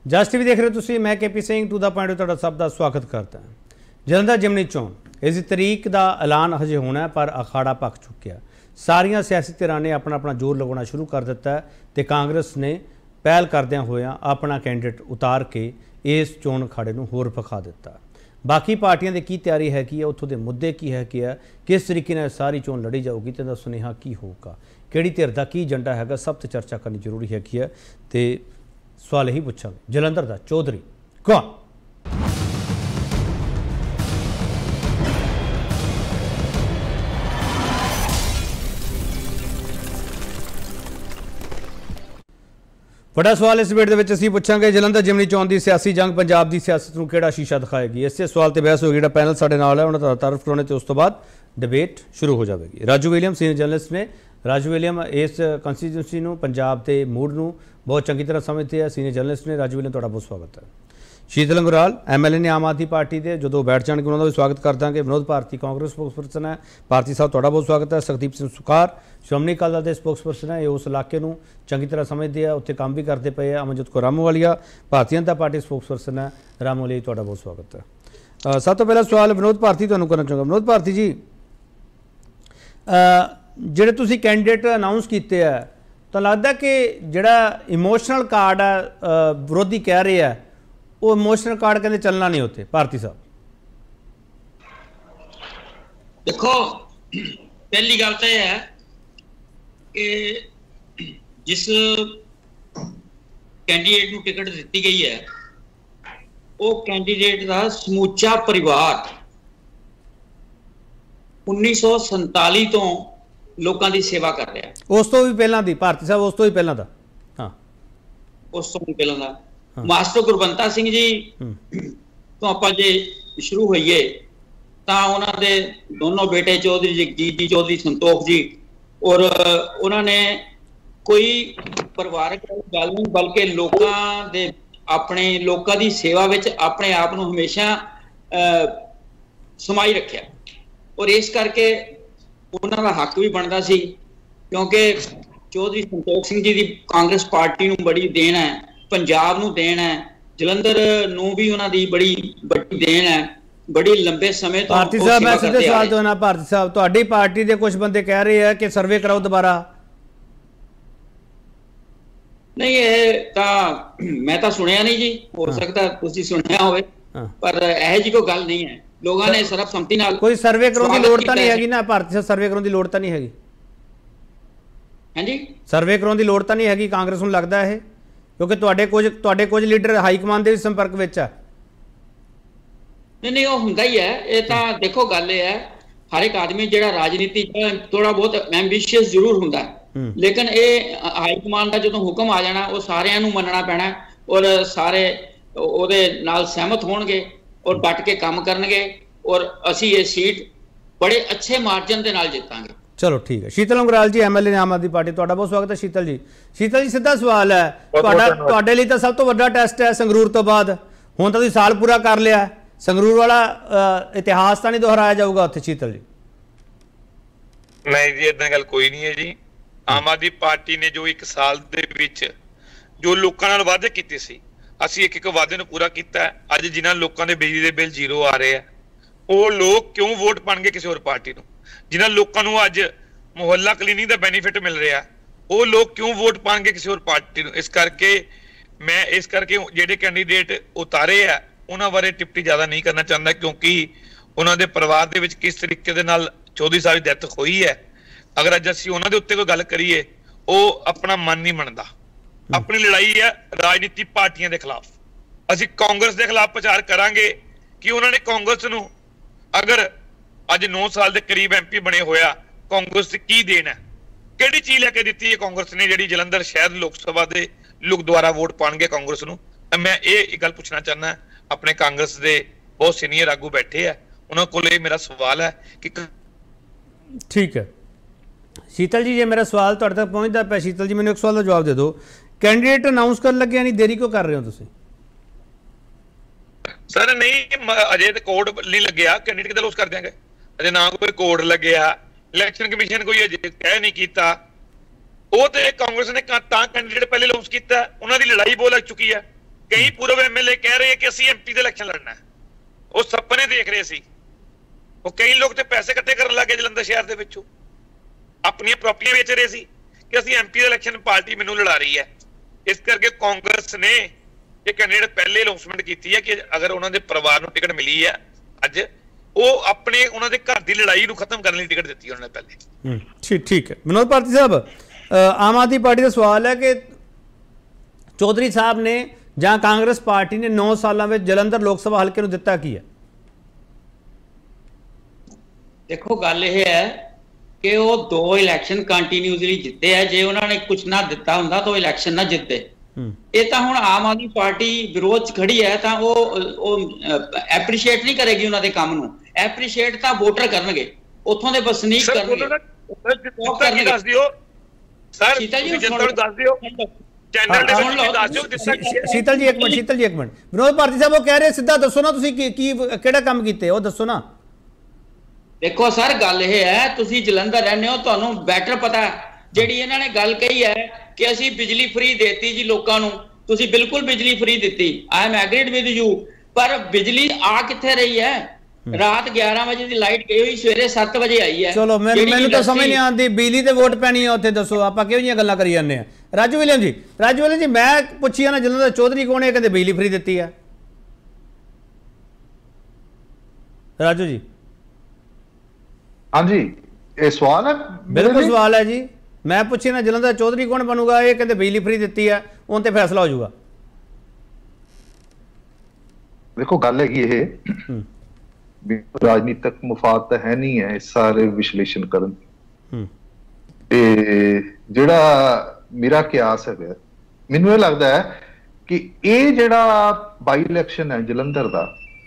ਜਸ TV ਦੇਖ ਰਹੇ ਹੋ ਤੁਸੀਂ। मैं KP Singh to the point ਤੁਹਾਡਾ ਸਭ ਦਾ ਸਵਾਗਤ ਕਰਦਾ ਹਾਂ। ਜਲੰਧਰ ਜਿਮਨੀ ਚੋਣ ਇਸ ਦੀ ਤਰੀਕ ਦਾ ਐਲਾਨ ਹਜੇ ਹੋਣਾ ਪਰ ਅਖਾੜਾ ਪੱਕ ਚੁੱਕਿਆ। ਸਾਰੀਆਂ ਸਿਆਸੀ ਧਿਰਾਂ ਨੇ ਆਪਣਾ ਆਪਣਾ ਜ਼ੋਰ ਲਗਾਉਣਾ ਸ਼ੁਰੂ ਕਰ ਦਿੱਤਾ ਤੇ ਕਾਂਗਰਸ ਨੇ ਪਹਿਲ ਕਰਦਿਆਂ ਹੋਇਆਂ ਆਪਣਾ ਕੈਂਡੀਡੇਟ ਉਤਾਰ ਕੇ ਇਸ ਚੋਣ ਅਖਾੜੇ ਨੂੰ ਹੋਰ ਵਿਖਾ ਦਿੱਤਾ। बाकी पार्टियां की की तैयारी है कि उत्थों के मुद्दे की है कि किस तरीके नाल सारी चोन लड़ी जाऊगी तो सुनेहा की होगा, किहड़ी धिर दा की एजेंडा है, सब तो चर्चा करनी जरूरी है कि तो सवाल यही पूछांगे। जलंधर का चौधरी कौन? बड़ा सवाल इस वेट के असीं पुछांगे जलंधर जिमनी चोण की सियासी जंग पंजाब की सियासत में किहड़ा शीशा दिखाएगी। इस सवाल पर बहस होगी। जो पैनल साडे नाल है उन्होंने तारफ कराने तो उस तो बाद डिबेट शुरू हो जाएगी। राजू विलियम सीनियर जर्नलिस्ट ने। राजू विलियम इस कंस्टीट्यूंसी नूं पंजाब के मूड नूं बहुत चंगी तरह समझते हैं। सीनियर जर्नलिस्ट ने। राजू विलियम तुहाडा बहुत स्वागत है। शीतल अंगराल MLA ने आम आदमी पार्टी के, जो बैठ जाएंगे उन्होंने भी स्वागत कर देंगे। विनोद भारती कांग्रेस स्पोक्सपर्सन है। भारती साहब तुहाडा बहुत स्वागत है। सुखदीप सिंह सुखार श्रोमणी अकाली दल के स्पोक्सपर्सन है। ये उस इलाके में चंगी तरह समझते हैं, उत्थे काम भी करते पे। अमनजोत कौर रामूवालिया भारतीय जनता पार्टी स्पोक्सपर्सन है। रामूवालिया जी तुहाडा बहुत स्वागत है। सब तो पहला सवाल विनोद भारती तुहानूं करना चाहूँगा। विनोद भारती जी, जिहड़े तुसीं कैंਡੀਡੇਟ अनाउंस किए है तो लगता कि जिहड़ा इमोशनल कार्ड है विरोधी कह रहे हैं वो इमोशनल कार्ड कहते चलना नहीं होते। भारती साहब देखो, पहली गल तो यह है कि जिस कैंडीडेट को टिकट दी गई है वो कैंडीडेट का समूचा परिवार 1947 तो लोगों की सेवा कर रहा है। उस तो भी पहला दी भारती साहब, उस तो भी पहला था। हाँ, उस तो भी पहला था। हाँ। मास्टर गुरबंता सिंह जी तो आप जे शुरू होइए तो उन्होंने दोनों बेटे चौधरी जगजीत जी, चौधरी संतोख जी, और उन्होंने कोई परिवारक गल नहीं बल्कि लोगों दे अपने लोगों की सेवा में अपने आप को हमेशा समाई रखा। और इस करके उन्होंने हक भी बनता सी क्योंकि चौधरी संतोख सिंह जी की कांग्रेस पार्टी को बड़ी देन है, पंजाब नूं देन है, जलंधर नूं भी उन्होंने बड़ी बड़ी देन है। बड़ी लंबे समय तो भारती साहब मैं सीधे सवाल तो ना भारती साहब तुहाडी पार्टी के कुछ बंदे कह रहे हैं कि सर्वे कराओ दोबारा। नहीं ये मैं तो सुनिया नहीं जी, हो सकता तुसीं सुनिया होवे पर यह जी कोई गल नहीं है। लोगों ने सर्वसम्मति नाल कोई सर्वे कराने की लोड़ तो नहीं हैगी ना। भारती साहब सर्वे कराने की लोड़ तो नहीं हैगी। हां जी, सर्वे कराने की लोड़ तो नहीं हैगी कांग्रेस नूं लगदा है क्योंकि तुहाडे कुछ लीडर हाई कमान के संपर्क में है। नहीं वो हुंदा ही है। ये तो देखो गल ये है हर एक आदमी जो राजनीति थोड़ा बहुत एंबिशियस जरूर हुंदा है, लेकिन ये हाई कमान का जो हुक्म आ जाना वो सारिਆਂ ਨੂੰ ਮੰਨਣਾ ਪੈਣਾ और सारे ਉਹਦੇ ਨਾਲ सहमत होणगे और डट के काम करनगे और असी ये सीट बड़े अच्छे मार्जिन के नाल जितांगे। चलो ठीक है। शीतल अंगराल जी MLA ने आम आदमी पार्टी, तुहाडा बहुत स्वागत है। शीतल जी, सीधा सवाल है तुहाडे लिए तो सब तो वड्डा टेस्ट है संगरूर तो बाद। हुण तां तुसीं साल पूरा कर लिया, संगरूर वाला इतिहास तो नहीं दोहराया जाऊगा उत्थे। शीतल जी नहीं जी, इदां गल कोई नहीं है जी। आम आदमी पार्टी ने जो एक साल दे विच जो लोकां नाल वादे कीते सी, ਅਸੀਂ ਇੱਕ ਵਾਅਦੇ ਨੂੰ ਪੂਰਾ ਕੀਤਾ। ਅੱਜ ਜਿਨ੍ਹਾਂ ਲੋਕਾਂ ਦੇ ਬਿਜਲੀ ਦੇ ਬਿੱਲ ਜ਼ੀਰੋ ਆ ਰਹੇ ਆ ਉਹ ਲੋਕ ਕਿਉਂ ਵੋਟ ਪਾਣਗੇ ਕਿਸੇ ਹੋਰ ਪਾਰਟੀ ਨੂੰ? ਜਿਨ੍ਹਾਂ ਲੋਕਾਂ ਨੂੰ ਅੱਜ ਮੁਹੱਲਾ ਕਲੀਨਿੰਗ ਦਾ ਬੈਨੀਫਿਟ ਮਿਲ ਰਿਹਾ ਉਹ ਲੋਕ ਕਿਉਂ ਵੋਟ ਪਾਣਗੇ ਕਿਸੇ ਹੋਰ ਪਾਰਟੀ ਨੂੰ? ਇਸ ਕਰਕੇ ਜਿਹੜੇ ਕੈਂਡੀਡੇਟ ਉਤਾਰੇ ਆ ਉਹਨਾਂ ਬਾਰੇ ਟਿੱਪਣੀ ਜ਼ਿਆਦਾ ਨਹੀਂ ਕਰਨਾ ਚਾਹੁੰਦਾ ਕਿਉਂਕਿ ਉਹਨਾਂ ਦੇ ਪਰਿਵਾਰ ਦੇ ਵਿੱਚ ਕਿਸ ਤਰੀਕੇ ਦੇ ਨਾਲ ਚੌਧਰੀ ਸਾਹਿਬ ਦੀ ਡੈਥ ਹੋਈ ਹੈ। ਅਗਰ ਅੱਜ ਅਸੀਂ ਉਹਨਾਂ ਦੇ ਉੱਤੇ ਕੋਈ ਗੱਲ ਕਰੀਏ ਉਹ ਆਪਣਾ ਮਨ ਨਹੀਂ ਮੰਨਦਾ। अपनी लड़ाई है राजनीति पार्टियां के खिलाफ। असी कांग्रेस के खिलाफ प्रचार करांगे कि उन्होंने कांग्रेस नूं अगर अज 9 साल के करीब MP बने होया कांग्रेस की देन है, किहड़ी चीज लैके दी है कांग्रेस ने जिहड़ी जलंधर शहर लोक सभा के लोग दोबारा वोट पाएंगे कांग्रेस नूं? मैं ये गल पूछना चाहना अपने कांग्रेस के बहुत सीनियर आगू बैठे है उन्होंने को मेरा सवाल है कि ठीक है। शीतल जी, ये मेरा सवाल तुहाडे तक पहुँचता पे। शीतल जी मैंने एक सवाल का जवाब दे दो, कैंडीडेट अनाउंस कर लगे नहीं देरी क्यों कर रहे हो तुसीं? सर नहीं अजे तो कोड नहीं लग्या, कैंडीडेट लॉन्च कर देंगे। अजे ना कोई कोड लग्या, इलैक्शन कमीशन कोई अजे कह नहीं कीता। वो तो कांग्रेस ने कैंडीडेट पहले लॉन्च किया, उन्होंने लड़ाई बहुत लग चुकी है ਕਈ ਪੂਰਵ ਐਮਐਲਏ ਕਹਿ ਰਹੇ ਕਿ ਅਸੀਂ ਐਮਪੀ ਦੇ ਇਲੈਕਸ਼ਨ ਲੜਨਾ ਹੈ। ਉਹ ਸੁਪਨੇ ਦੇਖ ਰਹੇ ਸੀ। ਉਹ ਕਈ ਲੋਕ ਤੇ ਪੈਸੇ ਇਕੱਠੇ ਕਰਨ ਲੱਗੇ ਜਲੰਧਰ ਸ਼ਹਿਰ ਦੇ ਵਿੱਚੋਂ, ਆਪਣੀਆਂ ਪ੍ਰਾਪਰਟੀਆਂ ਵੇਚ ਰਹੇ ਸੀ ਕਿ ਅਸੀਂ ਐਮਪੀ ਦੇ ਇਲੈਕਸ਼ਨ ਪਾਰਟੀ ਮੈਨੂੰ ਲੜਾ ਰਹੀ ਹੈ। ਇਸ ਕਰਕੇ ਕਾਂਗਰਸ ਨੇ ਇਹ ਕੈਂਡੀਡੇਟ ਪਹਿਲੇ ਅਨਾਉਂਸਮੈਂਟ ਕੀਤੀ ਹੈ ਕਿ ਅਗਰ ਉਹਨਾਂ ਦੇ ਪਰਿਵਾਰ ਨੂੰ ਟਿਕਟ ਮਿਲੀ ਹੈ ਅੱਜ, ਉਹ ਆਪਣੇ ਉਹਨਾਂ ਦੇ ਘਰ ਦੀ ਲੜਾਈ ਨੂੰ ਖਤਮ ਕਰਨ ਲਈ ਟਿਕਟ ਦਿੱਤੀ ਉਹਨਾਂ ਨੇ ਪਹਿਲੇ। ਠੀਕ ਹੈ। ਵਿਨੋਦ ਭਾਰਤੀ ਸਾਹਿਬ, ਆਮ ਆਦਮੀ ਪਾਰਟੀ ਦਾ ਸਵਾਲ ਹੈ ਕਿ ਚੌਧਰੀ ਸਾਹਿਬ ਨੇ ਜਾਂ ਕਾਂਗਰਸ ਪਾਰਟੀ ਨੇ 9 ਸਾਲਾਂ ਵਿੱਚ ਜਲੰਧਰ ਲੋਕ ਸਭਾ ਹਲਕੇ ਨੂੰ ਦਿੱਤਾ ਕੀ ਹੈ? ਦੇਖੋ ਗੱਲ ਇਹ ਹੈ ਕਿ ਉਹ 2 ਇਲੈਕਸ਼ਨ ਕੰਟੀਨਿਊਸਲੀ ਜਿੱਤੇ ਹੈ। ਜੇ ਉਹਨਾਂ ਨੇ ਕੁਝ ਨਾ ਦਿੱਤਾ ਹੁੰਦਾ ਤਾਂ ਉਹ ਇਲੈਕਸ਼ਨ ਨਾ ਜਿੱਤੇ। ਇਹ ਤਾਂ ਹੁਣ ਆਮ ਆਦਮੀ ਪਾਰਟੀ ਵਿਰੋਧ 'ਚ ਖੜੀ ਹੈ ਤਾਂ ਉਹ ਐਪਰੀਸ਼ੀਏਟ ਨਹੀਂ ਕਰੇਗੀ ਉਹਨਾਂ ਦੇ ਕੰਮ ਨੂੰ। ਐਪਰੀਸ਼ੀਏਟ ਤਾਂ ਵੋਟਰ ਕਰਨਗੇ, ਉੱਥੋਂ ਦੇ ਵਸਨੀਕ ਕਰਨਗੇ। ਦੱਸ ਦਿਓ ਸਰ, ਜਨਤਾ ਨੂੰ ਦੱਸ ਦਿਓ, ਚੈਨਲ ਦੇ ਵਿੱਚ ਦੱਸ ਦਿਓ। ਸ਼ੀਤਲ ਜੀ ਇੱਕ ਮਿੰਟ। ਵਿਨੋਦ ਭਾਰਤੀ ਸਾਹਿਬ ਉਹ ਕਹਿ ਰਹੇ ਸਿੱਧਾ ਦੱਸੋ ਨਾ, ਤੁਸੀਂ ਕੀ ਕਿਹੜਾ ਕੰਮ ਕੀਤੇ ਉਹ ਦੱਸੋ ਨਾ। ਦੇਖੋ ਸਰ, ਗੱਲ ਇਹ ਹੈ, ਤੁਸੀਂ ਜਲੰਧਰ ਰਹਿੰਦੇ ਹੋ, ਤੁਹਾਨੂੰ ਬੈਟਰ ਪਤਾ। ਜਿਹੜੀ ਇਹਨਾਂ ਨੇ ਗੱਲ ਕਹੀ ਹੈ ਕਿ ਅਸੀਂ ਬਿਜਲੀ ਫ੍ਰੀ ਦੇਤੀ ਜੀ ਲੋਕਾਂ ਨੂੰ, ਤੁਸੀਂ ਬਿਲਕੁਲ ਬਿਜਲੀ ਫ੍ਰੀ ਦਿੱਤੀ, I am agreed with you. ਪਰ ਬਿਜਲੀ ਆ ਕਿੱਥੇ ਰਹੀ ਹੈ? ਰਾਤ 11 ਵਜੇ ਦੀ ਲਾਈਟ ਗਈ ਹੋਈ, ਸਵੇਰੇ 7 ਵਜੇ ਆਈ ਹੈ। ਚਲੋ ਮੈਨੂੰ ਤਾਂ ਸਮਝ ਨਹੀਂ ਆਉਂਦੀ, ਬਿਜਲੀ ਤੇ ਵੋਟ ਪੈਣੀ ਹੈ ਉੱਥੇ, ਦੱਸੋ ਆਪਾਂ ਕਿਹੋ ਜਿਹੀਆਂ ਗੱਲਾਂ ਕਰੀ ਜਾਂਦੇ ਆ। ਰਾਜੂ ਵਿਲੀਅਮ ਜੀ ਮੈਂ ਪੁੱਛਿਆ ਨਾ ਜਲੰਧਰ ਚੌਧਰੀ ਕੌਣ ਹੈ, ਕਹਿੰਦੇ ਬਿਜਲੀ ਫ੍ਰੀ ਦਿੱਤੀ ਹੈ। ਰਾਜੂ ਜੀ। ਹਾਂਜੀ, ਇਹ ਸਵਾਲ ਹੈ? ਬਿਲਕੁਲ ਸਵਾਲ ਹੈ ਜੀ। ਮੈਂ ਪੁੱਛਿਆ ਨਾ ਜਲੰਧਰ ਚੌਧਰੀ ਕੌਣ ਬਣੂਗਾ, ਇਹ ਕਹਿੰਦੇ ਬਿਜਲੀ ਫ੍ਰੀ ਦਿੱਤੀ ਹੈ, ਉਹ ਤੇ ਫੈਸਲਾ ਹੋ ਜਾਊਗਾ। ਦੇਖੋ ਗੱਲ ਹੈਗੀ ਇਹ ਰਾਜਨੀਤਿਕ ਮੁਫਾਦ ਤਾਂ ਹੈ ਨਹੀਂ ਹੈ ਇਸ ਸਾਰੇ ਵਿਸ਼ਲੇਸ਼ਣ ਕਰਨ। ਤੇ ਜਿਹੜਾ ਮੇਰਾ ਕਿਆਸ ਹੈਗਾ, ਮੈਨੂੰ ਇਹ ਲੱਗਦਾ ਹੈ ਕਿ ਇਹ ਜਿਹੜਾ ਬਾਈ ਇਲੈਕਸ਼ਨ ਹੈ ਜਲੰਧਰ ਦਾ,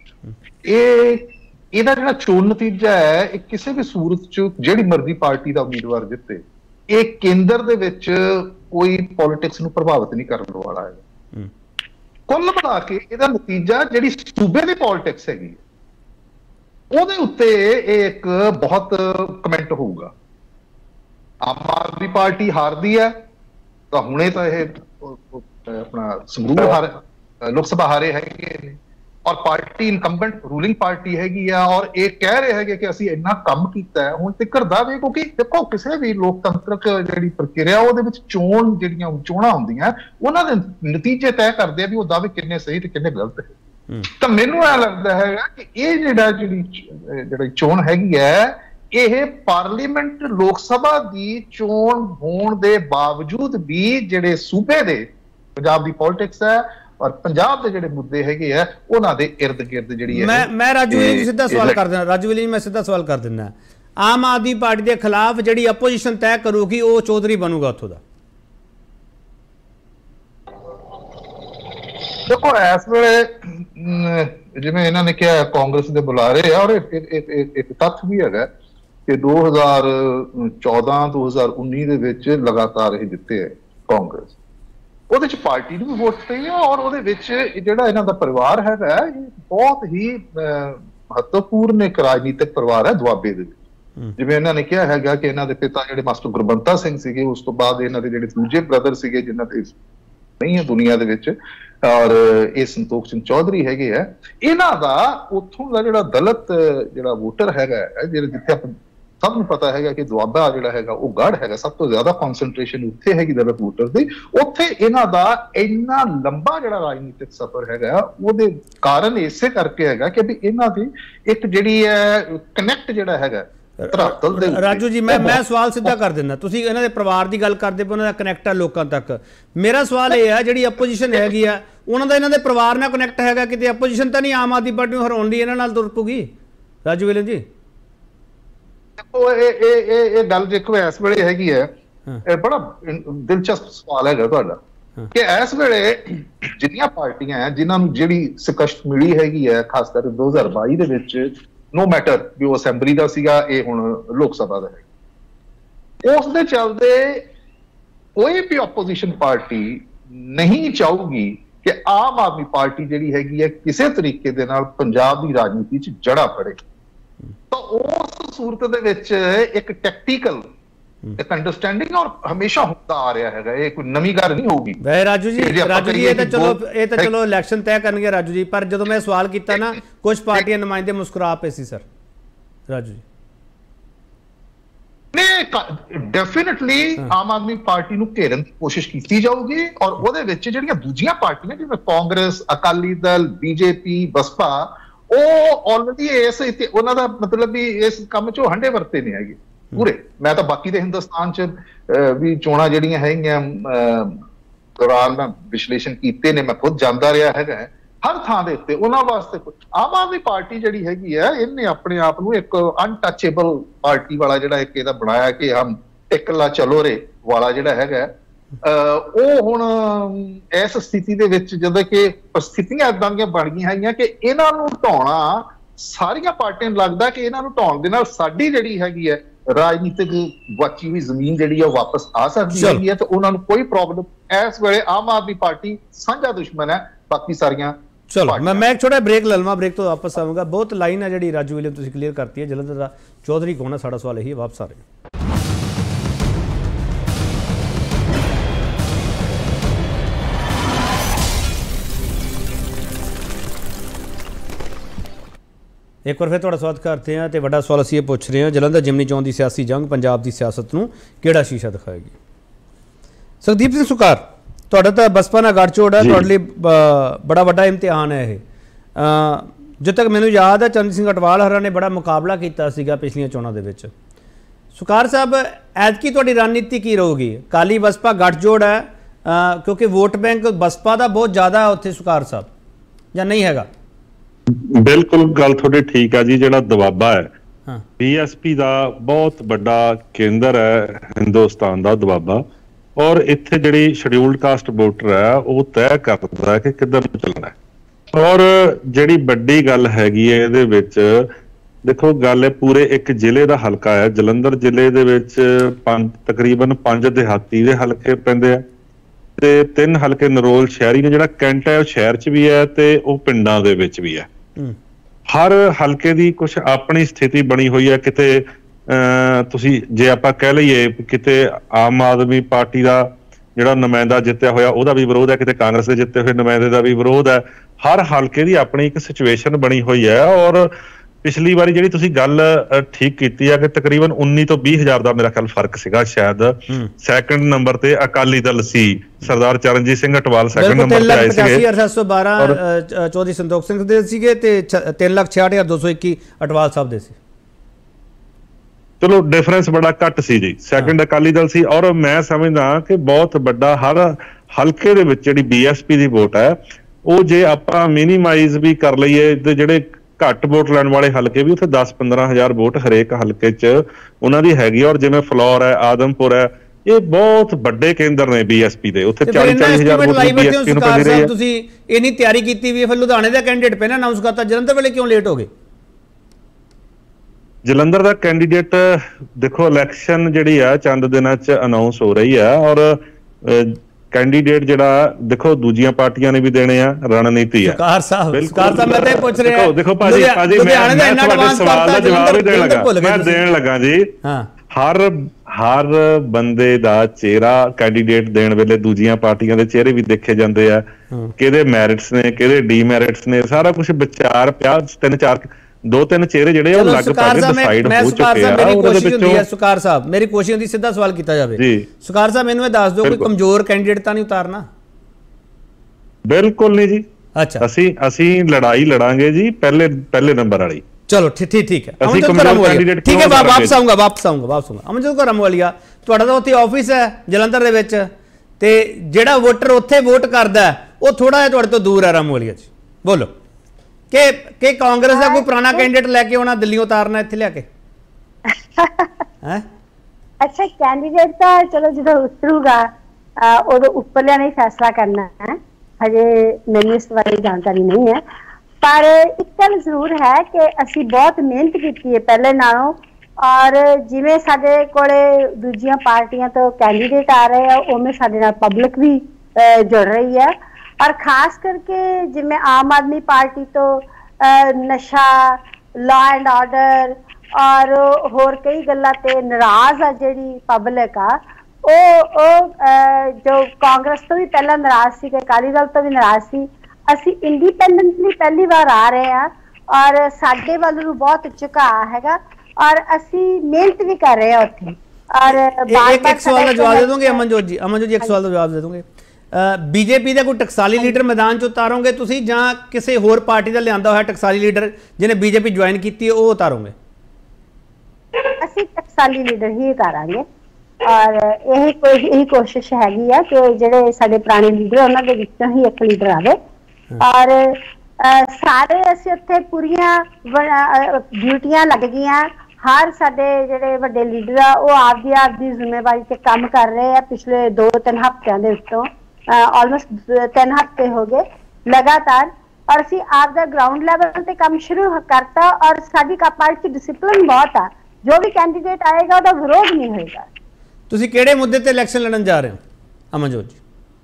ਇਹਦਾ ਜਿਹੜਾ ਚੋਣ ਨਤੀਜਾ ਹੈ, ਇਹ ਕਿਸੇ ਵੀ ਸੂਰਤ ਚ ਜਿਹੜੀ ਮਰਜ਼ੀ ਪਾਰਟੀ ਦਾ ਉਮੀਦਵਾਰ ਜਿੱਤੇ, ਇਹ ਕੇਂਦਰ ਦੇ ਵਿੱਚ ਕੋਈ ਪੋਲਿਟਿਕਸ ਨੂੰ ਪ੍ਰਭਾਵਿਤ ਨਹੀਂ ਕਰਨ ਵਾਲਾ ਹੈ। ਕੁੱਲ ਮਿਲਾ ਕੇ ਇਹਦਾ ਨਤੀਜਾ ਜਿਹੜੀ ਸੂਬੇ ਦੀ ਪੋਲਿਟਿਕਸ ਹੈਗੀ ਉਹਦੇ ਉੱਤੇ ਇਹ ਇੱਕ ਬਹੁਤ ਕਮੈਂਟ ਹੋਊਗਾ। ਆਮ ਆਦਮੀ ਪਾਰਟੀ ਹਾਰਦੀ ਹੈ ਤਾਂ ਹੁਣੇ ਤਾਂ ਇਹ ਆਪਣਾ ਸੰਗਰੂਰ ਲੋਕ ਸਭਾ ਹਾਰੇ ਹੈਗੇ ਨੇ, ਔਰ ਪਾਰਟੀ ਇਨਕੰਬੈਂਟ ਰੂਲਿੰਗ ਪਾਰਟੀ ਹੈਗੀ ਆ, ਔਰ ਇਹ ਕਹਿ ਰਹੇ ਹੈਗੇ ਕਿ ਅਸੀਂ ਇੰਨਾ ਕੰਮ ਕੀਤਾ ਹੈ ਹੁਣ ਤੱਕ ਦਾਅਵੇ। ਕਿਉਂਕਿ ਦੇਖੋ ਕਿਸੇ ਵੀ ਲੋਕਤੰਤਰਕ ਜਿਹੜੀ ਪ੍ਰਕਿਰਿਆ ਉਹਦੇ ਵਿੱਚ ਜਿਹੜੀਆਂ ਚੋਣਾਂ ਹੁੰਦੀਆਂ ਉਹਨਾਂ ਦੇ ਨਤੀਜੇ ਤੈਅ ਕਰਦੇ ਆ ਵੀ ਉਹ ਦਾਅਵੇ ਕਿੰਨੇ ਸਹੀ ਤੇ ਕਿੰਨੇ ਗਲਤ ਹੈ। ਤਾਂ ਮੈਨੂੰ ਇਹ ਲੱਗਦਾ ਹੈਗਾ ਕਿ ਇਹ ਜਿਹੜੀ ਚੋਣ ਹੈਗੀ ਹੈ, ਇਹ ਪਾਰਲੀਮੈਂਟ ਲੋਕ ਸਭਾ ਦੀ ਚੋਣ ਹੋਣ ਦੇ ਬਾਵਜੂਦ ਵੀ ਜਿਹੜੇ ਸੂਬੇ ਦੇ ਪੰਜਾਬ ਦੀ ਪੋਲਿਟਿਕਸ ਹੈ ਔਰ ਪੰਜਾਬ ਦੇ ਜਿਹੜੇ ਮੁੱਦੇ ਹੈਗੇ ਆ ਉਹਨਾਂ ਦੇ ਇਰਦ ਗਿਰਦ ਜਿਹੜੀ ਹੈ। ਮੈਂ ਰਾਜੂ ਜੀ ਸਿੱਧਾ ਸਵਾਲ ਕਰ ਦਿੰਦਾ। ਰਾਜੂ ਜੀ ਮੈਂ ਸਿੱਧਾ ਸਵਾਲ ਕਰ ਦਿੰਦਾ, ਆਮ ਆਦਮੀ ਪਾਰਟੀ ਦੇ ਖਿਲਾਫ ਜਿਹੜੀ ਆਪੋਜੀਸ਼ਨ ਤੈਅ ਕਰੂਗੀ ਉਹ ਚੌਧਰੀ ਬਣੂਗਾ ਉੱਥੋਂ ਦਾ? ਦੇਖੋ ਇਸ ਵੇਲੇ ਜਿਵੇਂ ਇਹਨਾਂ ਨੇ ਕਿਹਾ ਕਾਂਗਰਸ ਦੇ ਬੁਲਾਰੇ ਆ, ਔਰ ਇੱਕ ਤੱਥ ਵੀ ਹੈਗਾ ਕਿ 2014 2019 ਦੇ ਵਿੱਚ ਲਗਾਤਾਰ ਇਹ ਜਿੱਤੇ ਹੈ ਕਾਂਗਰਸ। ਉਹਦੇ ਚ ਪਾਰਟੀ ਨੂੰ ਵੀ ਵੋਟ ਪਈ ਆ, ਔਰ ਉਹਦੇ ਵਿੱਚ ਜਿਹੜਾ ਇਹਨਾਂ ਦਾ ਪਰਿਵਾਰ ਹੈਗਾ ਇਹ ਬਹੁਤ ਹੀ ਮਹੱਤਵਪੂਰਨ ਇੱਕ ਰਾਜਨੀਤਿਕ ਪਰਿਵਾਰ ਹੈ ਦੁਆਬੇ ਦੇ ਵਿੱਚ। ਜਿਵੇਂ ਇਹਨਾਂ ਨੇ ਕਿਹਾ ਹੈਗਾ ਕਿ ਇਹਨਾਂ ਦੇ ਪਿਤਾ ਜਿਹੜੇ ਮਾਸਟਰ ਗੁਰਬੰਤਾ ਸਿੰਘ ਸੀਗੇ, ਉਸ ਤੋਂ ਬਾਅਦ ਇਹਨਾਂ ਦੇ ਜਿਹੜੇ ਦੂਜੇ ਬ੍ਰਦਰ ਸੀਗੇ ਜਿਨ੍ਹਾਂ ਦੇ ਨਹੀਂ ਹੈ ਦੁਨੀਆ ਦੇ ਵਿੱਚ, ਔਰ ਇਹ ਸੰਤੋਖ ਸਿੰਘ ਚੌਧਰੀ ਹੈਗੇ ਆ, ਇਹਨਾਂ ਦਾ ਉੱਥੋਂ ਦਾ ਜਿਹੜਾ ਦਲਿਤ ਜਿਹੜਾ ਵੋਟਰ ਹੈਗਾ, ਜਿਹੜੇ ਜਿੱਥੇ ਆਪਾਂ ਸਭ ਨੂੰ ਪਤਾ ਹੈਗਾ ਕਿ ਦੁਆਬਾ ਜਿਹੜਾ ਹੈਗਾ ਉਹ ਗੜ੍ਹ ਹੈਗਾ, ਸਭ ਤੋਂ ਜ਼ਿਆਦਾ ਕਨਸੈਂਟਰੇਸ਼ਨ ਉੱਥੇ ਹੈਗੀ ਦਲਿਤ ਵੋਟਰ ਦੀ। ਉੱਥੇ ਇਹਨਾਂ ਦਾ ਇੰਨਾ ਲੰਬਾ ਜਿਹੜਾ ਰਾਜਨੀਤਿਕ ਸਫ਼ਰ ਹੈਗਾ ਉਹਦੇ ਕਾਰਨ ਇਸੇ ਕਰਕੇ ਹੈਗਾ ਕਿ ਵੀ ਇਹਨਾਂ ਦੀ ਇੱਕ ਜਿਹੜੀ ਹੈ ਕਨੈਕਟ ਜਿਹੜਾ ਹੈਗਾ ਧਰਾਤਲ ਦੇ। ਰਾਜੂ ਜੀ ਮੈਂ ਸਵਾਲ ਸਿੱਧਾ ਕਰ ਦਿੰਦਾ, ਤੁਸੀਂ ਇਹਨਾਂ ਦੇ ਪਰਿਵਾਰ ਦੀ ਗੱਲ ਕਰਦੇ ਪਏ, ਉਹਨਾਂ ਦਾ ਕਨੈਕਟ ਹੈ ਲੋਕਾਂ ਤੱਕ। ਮੇਰਾ ਸਵਾਲ ਇਹ ਹੈ ਜਿਹੜੀ ਆਪੋਜੀਸ਼ਨ ਹੈਗੀ ਆ ਉਹਨਾਂ ਦਾ ਇਹਨਾਂ ਦੇ ਪਰਿਵਾਰ ਨਾਲ ਕਨੈਕਟ ਹੈਗਾ? ਕਿਤੇ ਆਪੋਜੀਸ਼ਨ ਤਾਂ ਨਹੀਂ ਆਮ ਆਦਮੀ ਪਾਰਟੀ ਨੂੰ ਹਰਾਉਣ ਦੀ ਇਹਨਾਂ ਨਾਲ ਤੁਰ ਪਊਗੀ? ਰਾਜੂ ਵਿਲੀਅਮ ਜੀ ਦੇਖੋ ਇਹ ਗੱਲ ਦੇਖੋ ਇਸ ਵੇਲੇ ਹੈਗੀ ਹੈ, ਇਹ ਬੜਾ ਦਿਲਚਸਪ ਸਵਾਲ ਹੈਗਾ ਤੁਹਾਡਾ ਕਿ ਇਸ ਵੇਲੇ ਜਿੰਨੀਆਂ ਪਾਰਟੀਆਂ ਹੈ ਜਿਨ੍ਹਾਂ ਨੂੰ ਜਿਹੜੀ ਸ਼ਿਕਸਤ ਮਿਲੀ ਹੈਗੀ ਹੈ, ਖਾਸ ਕਰਕੇ 2022 ਦੇ ਵਿੱਚ, ਨੋ ਮੈਟਰ ਵੀ ਉਹ ਅਸੈਂਬਲੀ ਦਾ ਸੀਗਾ, ਇਹ ਹੁਣ ਲੋਕ ਸਭਾ ਦਾ ਹੈ, ਉਸ ਦੇ ਚੱਲਦੇ ਕੋਈ ਵੀ ਆਪੋਜੀਸ਼ਨ ਪਾਰਟੀ ਨਹੀਂ ਚਾਹੂਗੀ ਕਿ ਆਮ ਆਦਮੀ ਪਾਰਟੀ ਜਿਹੜੀ ਹੈਗੀ ਹੈ ਕਿਸੇ ਤਰੀਕੇ ਦੇ ਨਾਲ ਪੰਜਾਬ ਦੀ ਰਾਜਨੀਤੀ 'ਚ ਜੜਾ ਫੜੇ। ਤਾਂ ਉਸ ਸੂਰਤ ਦੇ ਵਿੱਚ ਇੱਕ ਟੈਕਟੀਕਲ ਇੱਕ ਅੰਡਰਸਟੈਂਡਿੰਗ ਔਰ ਹਮੇਸ਼ਾ ਹੁੰਦਾ ਆ ਰਿਹਾ ਹੈਗਾ, ਇਹ ਕੋਈ ਨਵੀਂ ਗੱਲ ਨਹੀਂ ਹੋਊਗੀ। ਵੈ ਰਾਜੂ ਜੀ ਇਹ ਤਾਂ ਚਲੋ ਇਲੈਕਸ਼ਨ ਤੈਅ ਕਰਨਗੇ ਰਾਜੂ ਜੀ, ਪਰ ਜਦੋਂ ਮੈਂ ਸਵਾਲ ਕੀਤਾ ਨਾ ਕੁਝ ਪਾਰਟੀਆਂ ਨੁਮਾਇੰਦੇ ਮੁਸਕਰਾ ਪਏ ਸੀ ਸਰ ਰਾਜੂ ਜੀ। ਨਹੀਂ, ਡੈਫੀਨਿਟਲੀ ਆਮ ਆਦਮੀ ਪਾਰਟੀ ਨੂੰ ਘੇਰਨ ਦੀ ਕੋਸ਼ਿਸ਼ ਕੀਤੀ ਜਾਊਗੀ, ਔਰ ਉਹਦੇ ਵਿੱਚ ਜਿਹੜੀਆਂ ਦੂਜੀਆਂ ਪਾਰਟੀਆਂ ਜਿਵੇਂ ਕਾਂਗਰਸ, ਅਕਾਲੀ ਦਲ, ਬੀਜੇਪੀ, ਬਸਪਾ, ਉਹ ਆਲਰੇਡੀ ਇਸ ਉਹਨਾਂ ਦਾ ਮਤਲਬ ਵੀ ਇਸ ਕੰਮ 'ਚੋਂ ਹੰਡੇ ਵਰਤੇ ਨਹੀਂ ਹੈਗੇ ਪੂਰੇ। ਮੈਂ ਤਾਂ ਬਾਕੀ ਦੇ ਹਿੰਦੁਸਤਾਨ 'ਚ ਵੀ ਚੋਣਾਂ ਜਿਹੜੀਆਂ ਹੈਗੀਆਂ ਦੌਰਾਨ ਮੈਂ ਵਿਸ਼ਲੇਸ਼ਣ ਕੀਤੇ ਨੇ, ਮੈਂ ਖੁਦ ਜਾਂਦਾ ਰਿਹਾ ਹੈਗਾ, ਹਰ ਥਾਂ ਦੇ ਉੱਤੇ ਉਹਨਾਂ ਵਾਸਤੇ ਆਮ ਆਦਮੀ ਪਾਰਟੀ ਜਿਹੜੀ ਹੈਗੀ ਹੈ ਇਹਨੇ ਆਪਣੇ ਆਪ ਨੂੰ ਇੱਕ ਅਨਟੱਚੇਬਲ ਪਾਰਟੀ ਵਾਲਾ ਜਿਹੜਾ ਇੱਕ ਇਹਦਾ ਬਣਾਇਆ ਕਿ ਹਮ ਇਕੱਲਾ ਚਲੋ ਰੇ ਵਾਲਾ ਜਿਹੜਾ ਹੈਗਾ, ਉਹ ਹੁਣ ਇਸ ਸਥਿਤੀ ਦੇ ਵਿੱਚ ਜਦੋਂ ਕਿ ਸਥਿਤੀਆਂ ਇਦਾਂ ਦੀਆਂ ਬਣ ਗਈਆਂ ਹੈਗੀਆਂ ਕਿ ਇਹਨਾਂ ਨੂੰ ਢਾਉਣਾ ਸਾਰੀਆਂ ਪਾਰਟੀਆਂ ਨੂੰ ਲੱਗਦਾ ਕਿ ਇਹਨਾਂ ਨੂੰ ਢਾਉਣ ਦੇ ਨਾਲ ਸਾਡੀ ਜਿਹੜੀ ਹੈਗੀ ਹੈ ਰਾਜਨੀਤਿਕ ਬਚੀ ਹੋਈ ਜ਼ਮੀਨ ਜਿਹੜੀ ਹੈ ਵਾਪਸ ਆ ਸਕਦੀ ਹੈਗੀ ਹੈ, ਤੇ ਉਹਨਾਂ ਨੂੰ ਕੋਈ ਪ੍ਰੋਬਲਮ ਇਸ ਵੇਲੇ ਆਮ ਆਦਮੀ ਪਾਰਟੀ ਸਾਂਝਾ ਦੁਸ਼ਮਣ ਹੈ ਬਾਕੀ ਸਾਰੀਆਂ। ਚਲੋ ਮੈਂ ਇੱਕ ਛੋਟਾ ਬ੍ਰੇਕ ਲੈ ਲਵਾਂ, ਬ੍ਰੇਕ ਤੋਂ ਵਾਪਸ ਆਵਾਂਗਾ। ਬਹੁਤ ਲਾਈਨ ਹੈ ਜਿਹੜੀ ਰਾਜੂ ਵਿਲੀਅਮ ਤੁਸੀਂ ਕਲੀਅਰ ਕਰਤੀ ਹੈ, ਜਲੰਧਰ ਦਾ ਚੌਧਰੀ ਕੌਣ ਹੈ, ਸਾਡਾ ਸਵਾਲ ਇਹੀ ਹੈ। ਵਾਪਸ ਆ ਰਹੇ एक बार फिर थोड़ा स्वागत करते हैं। तो बड़ा सवाल असीं पुछ रहे हैं, जलंधर जिमनी चोण की सियासी जंग पंजाब की सियासत नूं किहड़ा शीशा दिखाएगी? सुखदीप सिंह सुकार, तुहाडा तां बसपा नाल गठजोड़ है, तुहाडे लई बड़ा वड्डा इम्तिहान है ये। जो तक मैनूं याद है चरण सिंह अटवाल हरां ने बड़ा मुकाबला कीता सीगा पिछलियां चोणां दे विच। सुकार साहब, ऐतकी तुहाडी रणनीति की रहूगी? अकाली बसपा गठजोड़ है क्योंकि वोट बैंक बसपा का बहुत ज़्यादा है उत्थे सुकार साहब, या नहीं हैगा? बिल्कुल गल थोड़ी ठीक है जी। जिहड़ा दबाबा है बीएसपी का बहुत बड़ा केंद्र है हिंदुस्तान का दबाबा, और इत्थे जिहड़ी शेड्यूल्ड कास्ट वोटर है वो तय करता है कि किधर चलना है। और जिहड़ी बड़ी गल हैगी है इहदे विच, देखो गल है पूरे एक जिले का हलका है, जलंधर जिले दे विच तकरीबन 5 देहाती दे हलके पैंदे आ ते 3 हलके नरोल शहरी ने। जिहड़ा कैंट है शहर च भी है ते वो पिंडां दे विच भी है। हर हलके की कुछ अपनी स्थिति बनी हुई है। किते तुसी जे आपां कह लईए किते आम आदमी पार्टी का जिहड़ा नुमाइंदा जित्तिया होया ओहदा भी विरोध है, किते कांग्रेस के जित्ते हुए नुमाइंदे का भी विरोध है। हर हलके की अपनी एक सिचुएशन बनी हुई है। और पिछली बारी जिहड़ी तुसी गल ठीक कीती है कि तकरीबन 19 तो 20 हज़ार का मेरा ख्याल फर्क सीगा शायद। सैकंड नंबर ते अकाली दल सी, सरदार चरणजीत सिंह अटवाल सैकंड नंबर ते आए सीगे, 3,85,712 चौधरी संतोख सिंह दे सीगे ते 3,66,221 अटवाल साहब दे सी। चलो डिफरेंस बड़ा घट सी जी। सैकंड अकाली दल सी। और मैं समझदा कि बहुत बड़ा हर हलके दे विच जिहड़ी बीएसपी दी वोट है वो जे आपां मिनीमाइज भी कर लईए ते जिहड़े घट वोट लैण वाले हलके भी उत्थे 10-15 हज़ार वोट हरेक हलके च उन्हां दी हैगी। और जिवें फ्लोर है, आदमपुर है, ये बहुत बड़े केंद्र ने बीएसपी दे। उत्थे 40-40 हज़ार वोट बीएसपी नूं पैंदी रही है। तुसीं इन्नी तैयारी कीती वी है, फिर लुधियाणे दा कैंਡੀਡੇਟ ਪਹਿਲਾਂ ਅਨਾਉਂਸ ਕਰਤਾ, ਜਲੰਧਰ ਵੇਲੇ ਕਿਉਂ ਲੇਟ ਹੋ ਗਏ? जलंधर का कैंਡੀਡੇਟ देखो इलैक्शन जिहड़ी है चंद दिनां च अनाउंस हो रही है। और कैंਡੀਡੇਟ जिहड़ा देखो दूजियां पार्टियां ने भी देने आ, रणनीति है। सुकार साहब मैं तो पूछ रहा हूं। देखो भाजी मैं ਤੁਹਾਡੇ सवाल ਦਾ जवाब ही देण लगा, मैं देण लगा जी। हर बंदे दा चेहरा कैंਡੀਡੇਟ देण वेले दूजियां पार्टियां दे चेहरे भी देखे जांदे आ, किहदे मैरिट्स ने किहदे डीमैरिट्स ने, सारा कुछ विचार पिया। 2-3 चेहरे ਜਿਹੜੇ ਉਹ ਲੱਗ ਪਾ ਕੇ ਡਿਸਾਈਡ ਹੋ ਚੁੱਕੇ ਆ। ਮੇਰੀ ਕੋਸ਼ਿਸ਼ ਹੁੰਦੀ ਹੈ ਸੁਕਾਰ ਸਾਹਿਬ, ਮੇਰੀ ਕੋਸ਼ਿਸ਼ ਹੁੰਦੀ ਸਿੱਧਾ ਸਵਾਲ ਕੀਤਾ ਜਾਵੇ ਜੀ। ਸੁਕਾਰ ਸਾਹਿਬ ਮੈਨੂੰ ਇਹ ਦੱਸ ਦਿਓ ਕੋਈ ਕਮਜ਼ੋਰ ਕੈਂਡੀਡੇਟ ਤਾਂ ਨਹੀਂ ਉਤਾਰਨਾ? ਬਿਲਕੁਲ ਨਹੀਂ ਜੀ। ਅੱਛਾ, ਅਸੀਂ ਲੜਾਈ ਲੜਾਂਗੇ ਜੀ ਪਹਿਲੇ ਨੰਬਰ ਵਾਲੀ। ਚਲੋ ਠੀਕ ਹੈ। ਠੀਕ ਹੈ, ਵਾਪਸ ਆਉਂਗਾ। ਅਮਨਜੋਤ ਕਰਮਵਾਲੀਆ, ਤੁਹਾਡਾ ਤਾਂ ਉੱਥੇ ਆਫਿਸ ਹੈ ਜਲੰਧਰ ਦੇ ਵਿੱਚ, ਤੇ ਜਿਹੜਾ ਵੋਟਰ ਉੱਥੇ ਵੋਟ ਕਰਦਾ ਉਹ ਥੋੜਾ ਜਿਹਾ ਤੁਹਾਡੇ ਤੋਂ ਦੂਰ ਹੈ ਰਾਮਵਾਲੀਆ ਜੀ। ਬੋਲੋ ਕਿ ਕਾਂਗਰਸ ਦਾ ਕੋਈ ਪੁਰਾਣਾ ਕੈਂਡੀਡੇਟ ਲੈ ਕੇ ਆਉਣਾ, ਦਿੱਲੀ ਉਤਾਰਨਾ ਇੱਥੇ ਲਿਆ ਕੇ ਹੈ? ਅੱਛਾ, ਕੈਂਡੀਡੇਟ ਤਾਂ ਚਲੋ ਜਦੋਂ ਉਤਰੂਗਾ ਉਦੋਂ ਉੱਪਰਲਿਆਂ ਨੇ ਫੈਸਲਾ ਕਰਨਾ ਹੈ। ਹਜੇ ਮੈਨੂੰ ਇਸ ਬਾਰੇ ਜਾਣਕਾਰੀ ਨਹੀਂ ਹੈ, ਪਰ ਇੱਕ ਗੱਲ ਜ਼ਰੂਰ ਹੈ ਕਿ ਅਸੀਂ ਬਹੁਤ ਮਿਹਨਤ ਕੀਤੀ ਹੈ ਪਹਿਲੇ ਨਾਲੋਂ। ਔਰ ਜਿਵੇਂ ਸਾਡੇ ਕੋਲੇ ਦੂਜੀਆਂ ਪਾਰਟੀਆਂ ਤੋਂ ਕੈਂਡੀਡੇਟ ਆ ਰਹੇ ਆ, ਉਵੇਂ ਸਾਡੇ ਨਾਲ ਪਬਲਿਕ ਵੀ ਜੁੜ ਰਹੀ ਹੈ। और खास करके जिमें आम आदमी पार्टी तो नशा, लॉ एंड ऑर्डर ਔਰ ਹੋਰ ਕਈ ਗੱਲਾਂ ਤੇ ਨਾਰਾਜ਼ ਆ ਜਿਹੜੀ ਪਬਲਿਕ ਆ। ਉਹ ਜੋ ਕਾਂਗਰਸ ਤੋਂ ਵੀ ਪਹਿਲਾਂ ਨਾਰਾਜ਼ ਸੀ ਤੇ ਅਕਾਲੀ ਦਲ ਤੋਂ ਵੀ ਨਾਰਾਜ਼ ਸੀ। ਅਸੀਂ ਇੰਡੀਪੈਂਡੈਂਟਲੀ ਪਹਿਲੀ ਵਾਰ ਆ ਰਹੇ ਆ ਔਰ ਸਾਡੇ ਵੱਲ ਨੂੰ ਬਹੁਤ ਝੁਕਾਅ ਹੈਗਾ ਔਰ ਅਸੀਂ ਮਿਹਨਤ ਵੀ ਕਰ ਰਹੇ ਆ ਉੱਥੇ। ਔਰ एक सवाल का जवाब दे दोगे अमनजोत जी? अमनजोत जी एक सवाल का जवाब दे दोगे? बीजेपी का कोई टकसाली लीडर मैदान च उतारोगे तुसी जां किसी होर पार्टी का लिआंदा होया टकसाली लीडर जिन्हें बीजेपी ज्वाइन की है वो उतारोगे? ਅਸੀਂ ਟਕਸਾਲੀ ਲੀਡਰ ਹੀ ਉਤਾਰਾਂਗੇ ਔਰ ਇਹੀ ਕੋਸ਼ਿਸ਼ ਹੈਗੀ ਆ ਕਿ ਜਿਹੜੇ ਸਾਡੇ ਪੁਰਾਣੇ ਲੀਡਰ ਉਹਨਾਂ ਦੇ ਵਿੱਚੋਂ ਹੀ ਇੱਕ ਲੀਡਰ ਆਵੇ ਔਰ ਸਾਰੇ ਅਸੀਂ ਉੱਥੇ ਪੂਰੀਆਂ ਡਿਊਟੀਆਂ ਲੱਗ ਗਈਆਂ। ਹਰ ਸਾਡੇ ਜਿਹੜੇ ਵੱਡੇ ਲੀਡਰ ਆ ਉਹ ਆਪਦੀ ਜ਼ਿੰਮੇਵਾਰੀ ਤੇ ਕੰਮ ਕਰ ਰਹੇ ਆ। ਪਿਛਲੇ 2-3 ਹਫ਼ਤਿਆਂ ਦੇ ਉੱਤੋਂ ਆਲਮੋਸਟ 3 ਹਫ਼ਤੇ ਹੋ ਗਏ ਲਗਾਤਾਰ ਔਰ ਅਸੀਂ ਆਪਦਾ ਗਰਾਊਂਡ ਲੈਵਲ ਤੇ ਕੰਮ ਸ਼ੁਰੂ ਕਰਤਾ ਔਰ ਸਾਡੀ ਪਾਰਟੀ 'ਚ ਡਿਸਿਪਲਿਨ ਬਹੁਤ ਆ। ਜੋ ਵੀ ਕੈਂਡੀਡੇਟ ਆਏਗਾ ਉਹਦਾ ਵਿਰੋਧ ਨਹੀਂ ਹੋਏਗਾ। ਤੁਸੀਂ ਕਿਹੜੇ ਮੁੱਦੇ ਤੇ ਇਲੈਕਸ਼ਨ ਲੜਨ ਜਾ ਰਹੇ ਹੋ ਅਮਨਜੋਤ ਜੀ?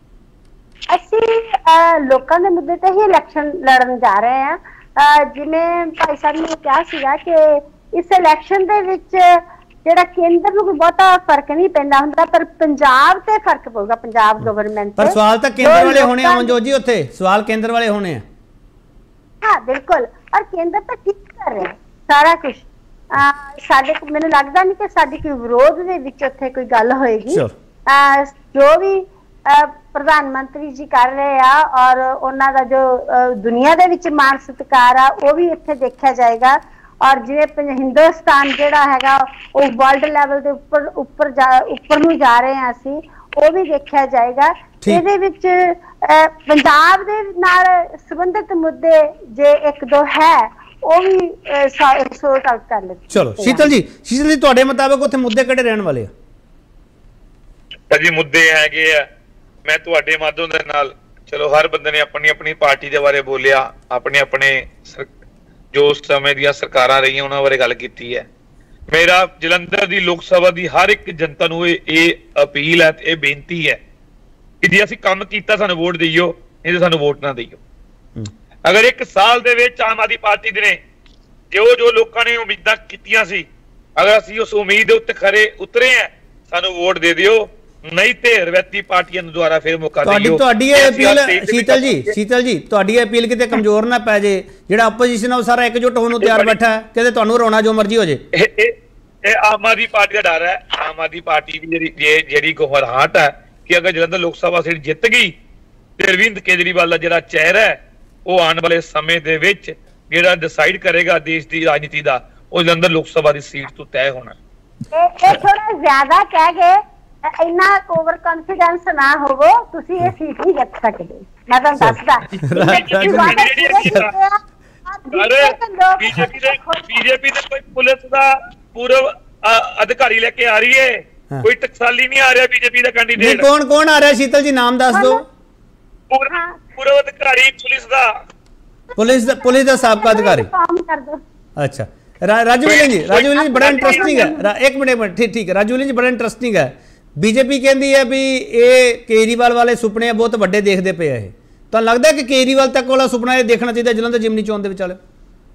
ਅਸੀਂ ਲੋਕਾਂ ਦੇ ਮੁੱਦੇ ਤੇ ਹੀ ਇਲੈਕਸ਼ਨ ਲੜਨ ਜਾ ਰਹੇ ਹਾਂ। ਜਿਵੇਂ ਭਾਈ ਸਾਹਿਬ ਨੇ ਕਿਹਾ ਸੀਗਾ ਕਿ ਇਸ ਇਲੈਕਸ਼ਨ ਦੇ ਵਿੱਚ ਜਿਹੜਾ ਕੇਂਦਰ ਨੂੰ ਕੋਈ ਬਹੁਤਾ ਫਰਕ ਨਹੀਂ ਪੈਂਦਾ ਹੁੰਦਾ ਪਰ ਪੰਜਾਬ ਤੇ ਫਰਕ ਪਊਗਾ, ਪੰਜਾਬ ਗਵਰਨਮੈਂਟ ਪਰ ਸਵਾਲ ਤਾਂ ਕੇਂਦਰ ਵਾਲੇ ਹੋਣੇ ਆ ਅਮਨਜੋਤ ਜੀ, ਉੱਥੇ ਸਵਾਲ ਕੇਂਦਰ ਵਾਲੇ ਹੋਣੇ ਆ। ਹਾਂ ਬਿਲਕੁਲ ਔਰ ਕੇਂਦਰ ਤਾਂ ਠੀਕ ਕਰ ਰਿਹਾ ਸਾਰਾ ਕੁਝ। ਸਾਡੇ ਮੈਨੂੰ ਲੱਗਦਾ ਨਹੀਂ ਕਿ ਸਾਡੀ ਕੋਈ ਵਿਰੋਧ ਦੇ ਵਿੱਚ ਉੱਥੇ ਕੋਈ ਗੱਲ ਹੋਏਗੀ। ਜੋ ਵੀ ਪ੍ਰਧਾਨ ਮੰਤਰੀ ਜੀ ਕਰ ਰਹੇ ਆ ਔਰ ਉਹਨਾਂ ਦਾ ਜੋ ਦੁਨੀਆ ਦੇ ਵਿੱਚ ਮਾਣ ਸਤਿਕਾਰ ਆ ਉਹ ਵੀ ਇੱਥੇ ਦੇਖਿਆ ਜਾਏਗਾ ਔਰ ਜਿਵੇਂ ਹਿੰਦੁਸਤਾਨ ਜਿਹੜਾ ਹੈਗਾ ਉਹ ਵਰਲਡ ਲੈਵਲ ਦੇ ਉੱਪਰ ਨੂੰ ਜਾ ਰਹੇ ਆ ਅਸੀਂ ਉਹ ਵੀ ਦੇਖਿਆ ਜਾਏਗਾ। ਇਹਦੇ ਵਿੱਚ ਪੰਜਾਬ ਦੇ ਨਾਲ ਸੰਬੰਧਿਤ ਮੁੱਦੇ ਜੇ ਇੱਕ ਦੋ ਹੈ ਉਹ ਵੀ ਸੋਰਟ ਆਊਟ ਕਰ ਲੈਂਦੇ। ਚਲੋ ਸ਼ੀਤਲ ਜੀ ਤੁਹਾਡੇ ਮੁਤਾਬਕ ਉੱਥੇ ਮੁੱਦੇ ਕਿਹੜੇ ਰਹਿਣ ਵਾਲੇ ਆ? ਜੀ ਮੁੱਦੇ ਹੈਗੇ ਆ, ਮੈਂ ਤੁਹਾਡੇ ਮਾਧਿਅਮ ਦੇ ਨਾਲ ਚਲੋ ਹਰ ਬੰਦੇ ਨੇ ਆਪਣੀ ਆਪਣੀ ਪਾਰਟੀ ਦੇ ਬਾਰੇ ਬੋਲਿਆ, ਆਪਣੇ ਜੋ ਉਸ ਸਮੇਂ ਦੀਆਂ ਸਰਕਾਰਾਂ ਰਹੀਆਂ ਉਹਨਾਂ ਬਾਰੇ ਗੱਲ ਕੀਤੀ ਹੈ। ਮੇਰਾ ਜਲੰਧਰ ਦੀ ਲੋਕ ਸਭਾ ਦੀ ਹਰ ਇੱਕ ਜਨਤਾ ਨੂੰ ਇਹ ਅਪੀਲ ਹੈ, ਇਹ ਬੇਨਤੀ ਹੈ ਕਿ ਜੇ ਅਸੀਂ ਕੰਮ ਕੀਤਾ ਸਾਨੂੰ ਵੋਟ ਦਿਓ, ਨਹੀਂ ਤਾਂ ਸਾਨੂੰ ਵੋਟ ਨਾ ਦਿਓ। ਅਗਰ 1 ਸਾਲ ਦੇ ਵਿੱਚ ਆਮ ਆਦਮੀ ਪਾਰਟੀ ਦੇ ਨੇ ਜੋ ਲੋਕਾਂ ਨੇ ਉਮੀਦਾਂ ਕੀਤੀਆਂ ਸੀ, ਅਗਰ ਅਸੀਂ ਉਸ ਉਮੀਦ ਦੇ ਉੱਤੇ ਖਰੇ ਉਤਰੇ ਆ, ਸਾਨੂੰ ਵੋਟ ਦੇ ਦਿਓ, ਨਹੀਂ ਤੇ ਰਵਾਇਤੀ ਪਾਰਟੀਆਂ ਨੂੰ ਦੁਆਰਾ ਫਿਰ ਮੌਕਾ ਦਿਓ। ਤੁਹਾਡੀ ਇਹ ਅਪੀਲ ਸ਼ੀਤਲ ਜੀ ਤੁਹਾਡੀ ਇਹ ਅਪੀਲ ਕਿਤੇ ਕਮਜ਼ੋਰ ਨਾ ਪੈ ਜੇ? ਜਿਹੜਾ ਆਪੋਜੀਸ਼ਨ ਆ ਉਹ ਸਾਰਾ ਇਕਜੁੱਟ ਹੋਣ ਨੂੰ ਤਿਆਰ ਬੈਠਾ ਹੈ, ਕਿਤੇ ਤੁਹਾਨੂੰ ਰੋਣਾ ਜੋ ਮਰਜ਼ੀ ਹੋ ਜੇ। ਇਹ ਆਮ ਆਦਮੀ ਪਾਰਟੀ ਦਾ ਡਰ ਹੈ। ਆਮ ਆਦਮੀ ਪਾਰਟੀ ਦੀ ਜਿਹੜੀ ਘਬਰਾਹਟ ਹੈ ਕਿ ਅਗਰ ਜਲੰਧਰ ਲੋਕ ਸਭਾ ਸੀਟ ਜਿੱਤ ਗਈ ਤੇ ਅਰਵਿੰਦ ਕੇਜਰੀਵਾਲ ਦਾ ਜਿਹੜਾ ਚਿਹਰਾ ਹੈ ਉਹ ਆਉਣ ਵਾਲੇ ਸਮੇਂ ਦੇ ਵਿੱਚ ਜਿਹੜਾ ਡਿਸਾਈਡ ਕਰੇਗਾ ਦੇਸ਼ ਦੀ ਰਾਜਨੀਤੀ ਦਾ, ਉਹ ਜਲੰਧਰ ਲੋਕ ਸਭਾ ਦੀ ਸੀਟ ਤੋਂ ਤੈਅ ਹੋਣਾ। ਇਹ ਥੋੜਾ ਜ਼ਿਆਦਾ ਕਹਿ ਗਏ, ਇੰਨਾ ਓਵਰ ਕੌਨਫੀਡੈਂਸ ਨਾ ਹੋਵੋ, ਤੁਸੀਂ ਇਹ ਸੀਟ ਨਹੀਂ ਜਿੱਤ ਸਕਦੇ। ਮੈਂ ਤੁਹਾਨੂੰ ਦੱਸਦਾ ਬੀਜੇਪੀ ਦੇ ਕੋਈ ਪੁਲਿਸ ਦਾ ਪੂਰਵ ਅਧਿਕਾਰੀ ਲੈ ਕੇ ਆ ਰਹੀ ਹੈ, ਕੋਈ ਟਕਸਾਲੀ ਨਹੀਂ ਆ ਰਿਹਾ ਬੀਜੇਪੀ ਦਾ ਕੈਂਡੀਡੇਟ। ਕੌਣ ਆ ਰਿਹਾ ਸ਼ੀਤਲ ਜੀ, ਨਾਮ ਦੱਸ ਦਿਓ। ਪੂਰਵ ਅਧਿਕਾਰੀ ਪੁਲਿਸ ਦਾ ਸਾਬਕਾ ਅਧਿਕਾਰੀ। अच्छा राजू विलियन जी बड़ा इंटरेस्टिंग है। एक मिनट ठीक है राजू विलियन जी, बड़ा इंटरेस्टिंग है। बीजेपी कहती है भी ये केजरीवाल वाले सुपने बहुत बड़े देखते पे है, तो लगता है कि केजरीवाल तक वाला सुपना ये देखना चाहिए जलंधर जिमनी चोन दे विचाले?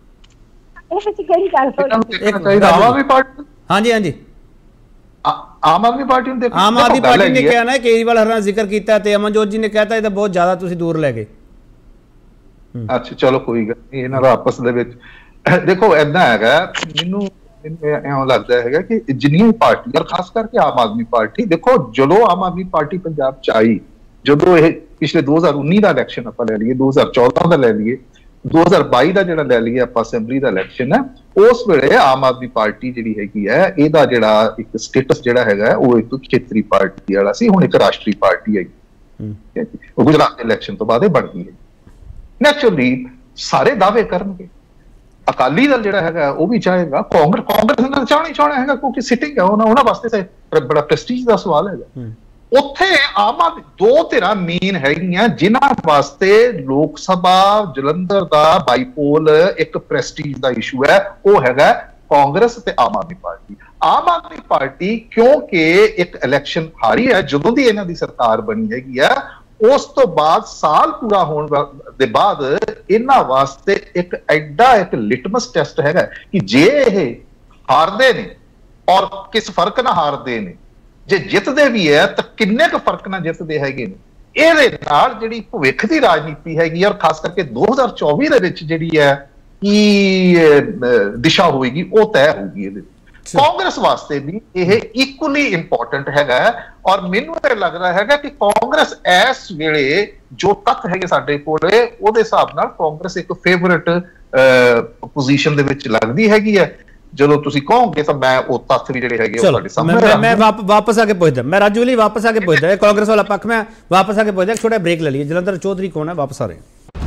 हाँ जी आम आदमी पार्टी ने कहना है केजरीवाल हर जिक्र किया, अमनजोत जी ने कहता है बहुत ज्यादा तुसीं दूर लै गए। अच्छा चलो कोई गल नहीं, इन्हां दा आपस दे विच देखो ऐदा हैगा, मैनूं इउं लगदा हैगा कि जिन्नियां पार्टी और खास करके आम आदमी पार्टी, देखो जदों आम आदमी पार्टी पंजाब च आई, जदों ये पिछले 2019 का इलैक्शन आपां लै लईए, 2014 का लै लईए, 2022 का जिहड़ा लै लईए आपां असैंबली का इलैक्शन है, उस वेले आम आदमी पार्टी जिहड़ी हैगी है इहदा जिहड़ा एक स्टेटस जिहड़ा हैगा वो एक खेतरी पार्टी वाला सी, हुण एक राष्ट्रीय पार्टी है। गुजरात के इलैक्शन तो बाद बन गई है। नैचुरली सारे दावे करनगे, अकाली दल जिहड़ा हैगा वो भी चाहेगा, कांग्रेस ने चाहना हैगा क्योंकि सिटिंग है उन्हां वास्ते बड़ा प्रेस्टीज का सवाल है। उत्थे आम आदमी दो धिरां मेन हैगियां जिन्हां वास्ते लोक सभा जलंधर दा बाईपोल एक प्रेस्टीज का इशू है, वो हैगा कांग्रेस ते आम आदमी पार्टी। आम आदमी पार्टी क्योंकि एक इलैक्शन हारी है, जदों दी इन्हां दी सरकार बनी हैगी है, उस तो बाद साल पूरा होने के बाद इन्हां वास्ते एक एडा एक लिटमस टेस्ट हैगा कि जे ਹਾਰਦੇ ਨੇ ਔਰ ਕਿਸ ਫਰਕ ਨਾਲ ਹਾਰਦੇ ਨੇ, ਜੇ ਜਿੱਤਦੇ ਵੀ ਹੈ ਤਾਂ ਕਿੰਨੇ ਕੁ ਫਰਕ ਨਾਲ ਜਿੱਤਦੇ ਹੈਗੇ ਨੇ, ਇਹਦੇ ਨਾਲ ਜਿਹੜੀ ਭਵਿੱਖ ਦੀ ਰਾਜਨੀਤੀ ਹੈਗੀ ਔਰ ਖਾਸ ਕਰਕੇ 2024 ਦੇ ਵਿੱਚ ਜਿਹੜੀ ਹੈ ਕੀ ਦਿਸ਼ਾ ਹੋਏਗੀ ਉਹ ਤੈਅ ਹੋਊਗੀ। ਇਹਦੇ ਕਾਂਗਰਸ ਵਾਸਤੇ ਵੀ ਇਹ ਇਕੁਅਲੀ ਇੰਪੋਰਟੈਂਟ ਹੈਗਾ ਔਰ ਮੈਨੂੰ ਇਹ ਲੱਗਦਾ ਹੈਗਾ ਕਿ ਕਾਂਗਰਸ ਇਸ ਵੇਲੇ ਜੋ ਤੱਥ ਹੈਗੇ ਸਾਡੇ ਕੋਲੇ ਉਹਦੇ ਹਿਸਾਬ ਨਾਲ ਕਾਂਗਰਸ ਇੱਕ ਫੇਵਰਿਟ ਪੋਜੀਸ਼ਨ ਦੇ ਵਿੱਚ ਲੱਗਦੀ ਹੈਗੀ ਹੈ। ਜਦੋਂ ਤੁਸੀਂ ਕਹੋਗੇ ਤਾਂ ਮੈਂ ਉਹ ਤੱਥ ਵੀ ਜਿਹੜੇ ਹੈਗੇ ਉਹ ਤੁਹਾਡੇ ਸਾਹਮਣੇ ਮੈਂ ਵਾਪਸ ਆ ਕੇ ਪੁੱਛਦਾ, ਮੈਂ ਰਾਜੂ ਲਈ ਵਾਪਸ ਆ ਕੇ ਪੁੱਛਦਾ, ਇਹ ਕਾਂਗਰਸ ਵਾਲਾ ਪੱਖ ਮੈਂ ਵਾਪਸ ਆ ਕੇ ਪੁੱਛਦਾ। ਛੋਟਾ ਬ੍ਰੇਕ ਲੈ ਲਈਏ। ਜਲੰਧਰ ਚੌਧਰੀ ਕੌਣ ਹੈ? ਵਾਪਸ ਆ ਰਹੇ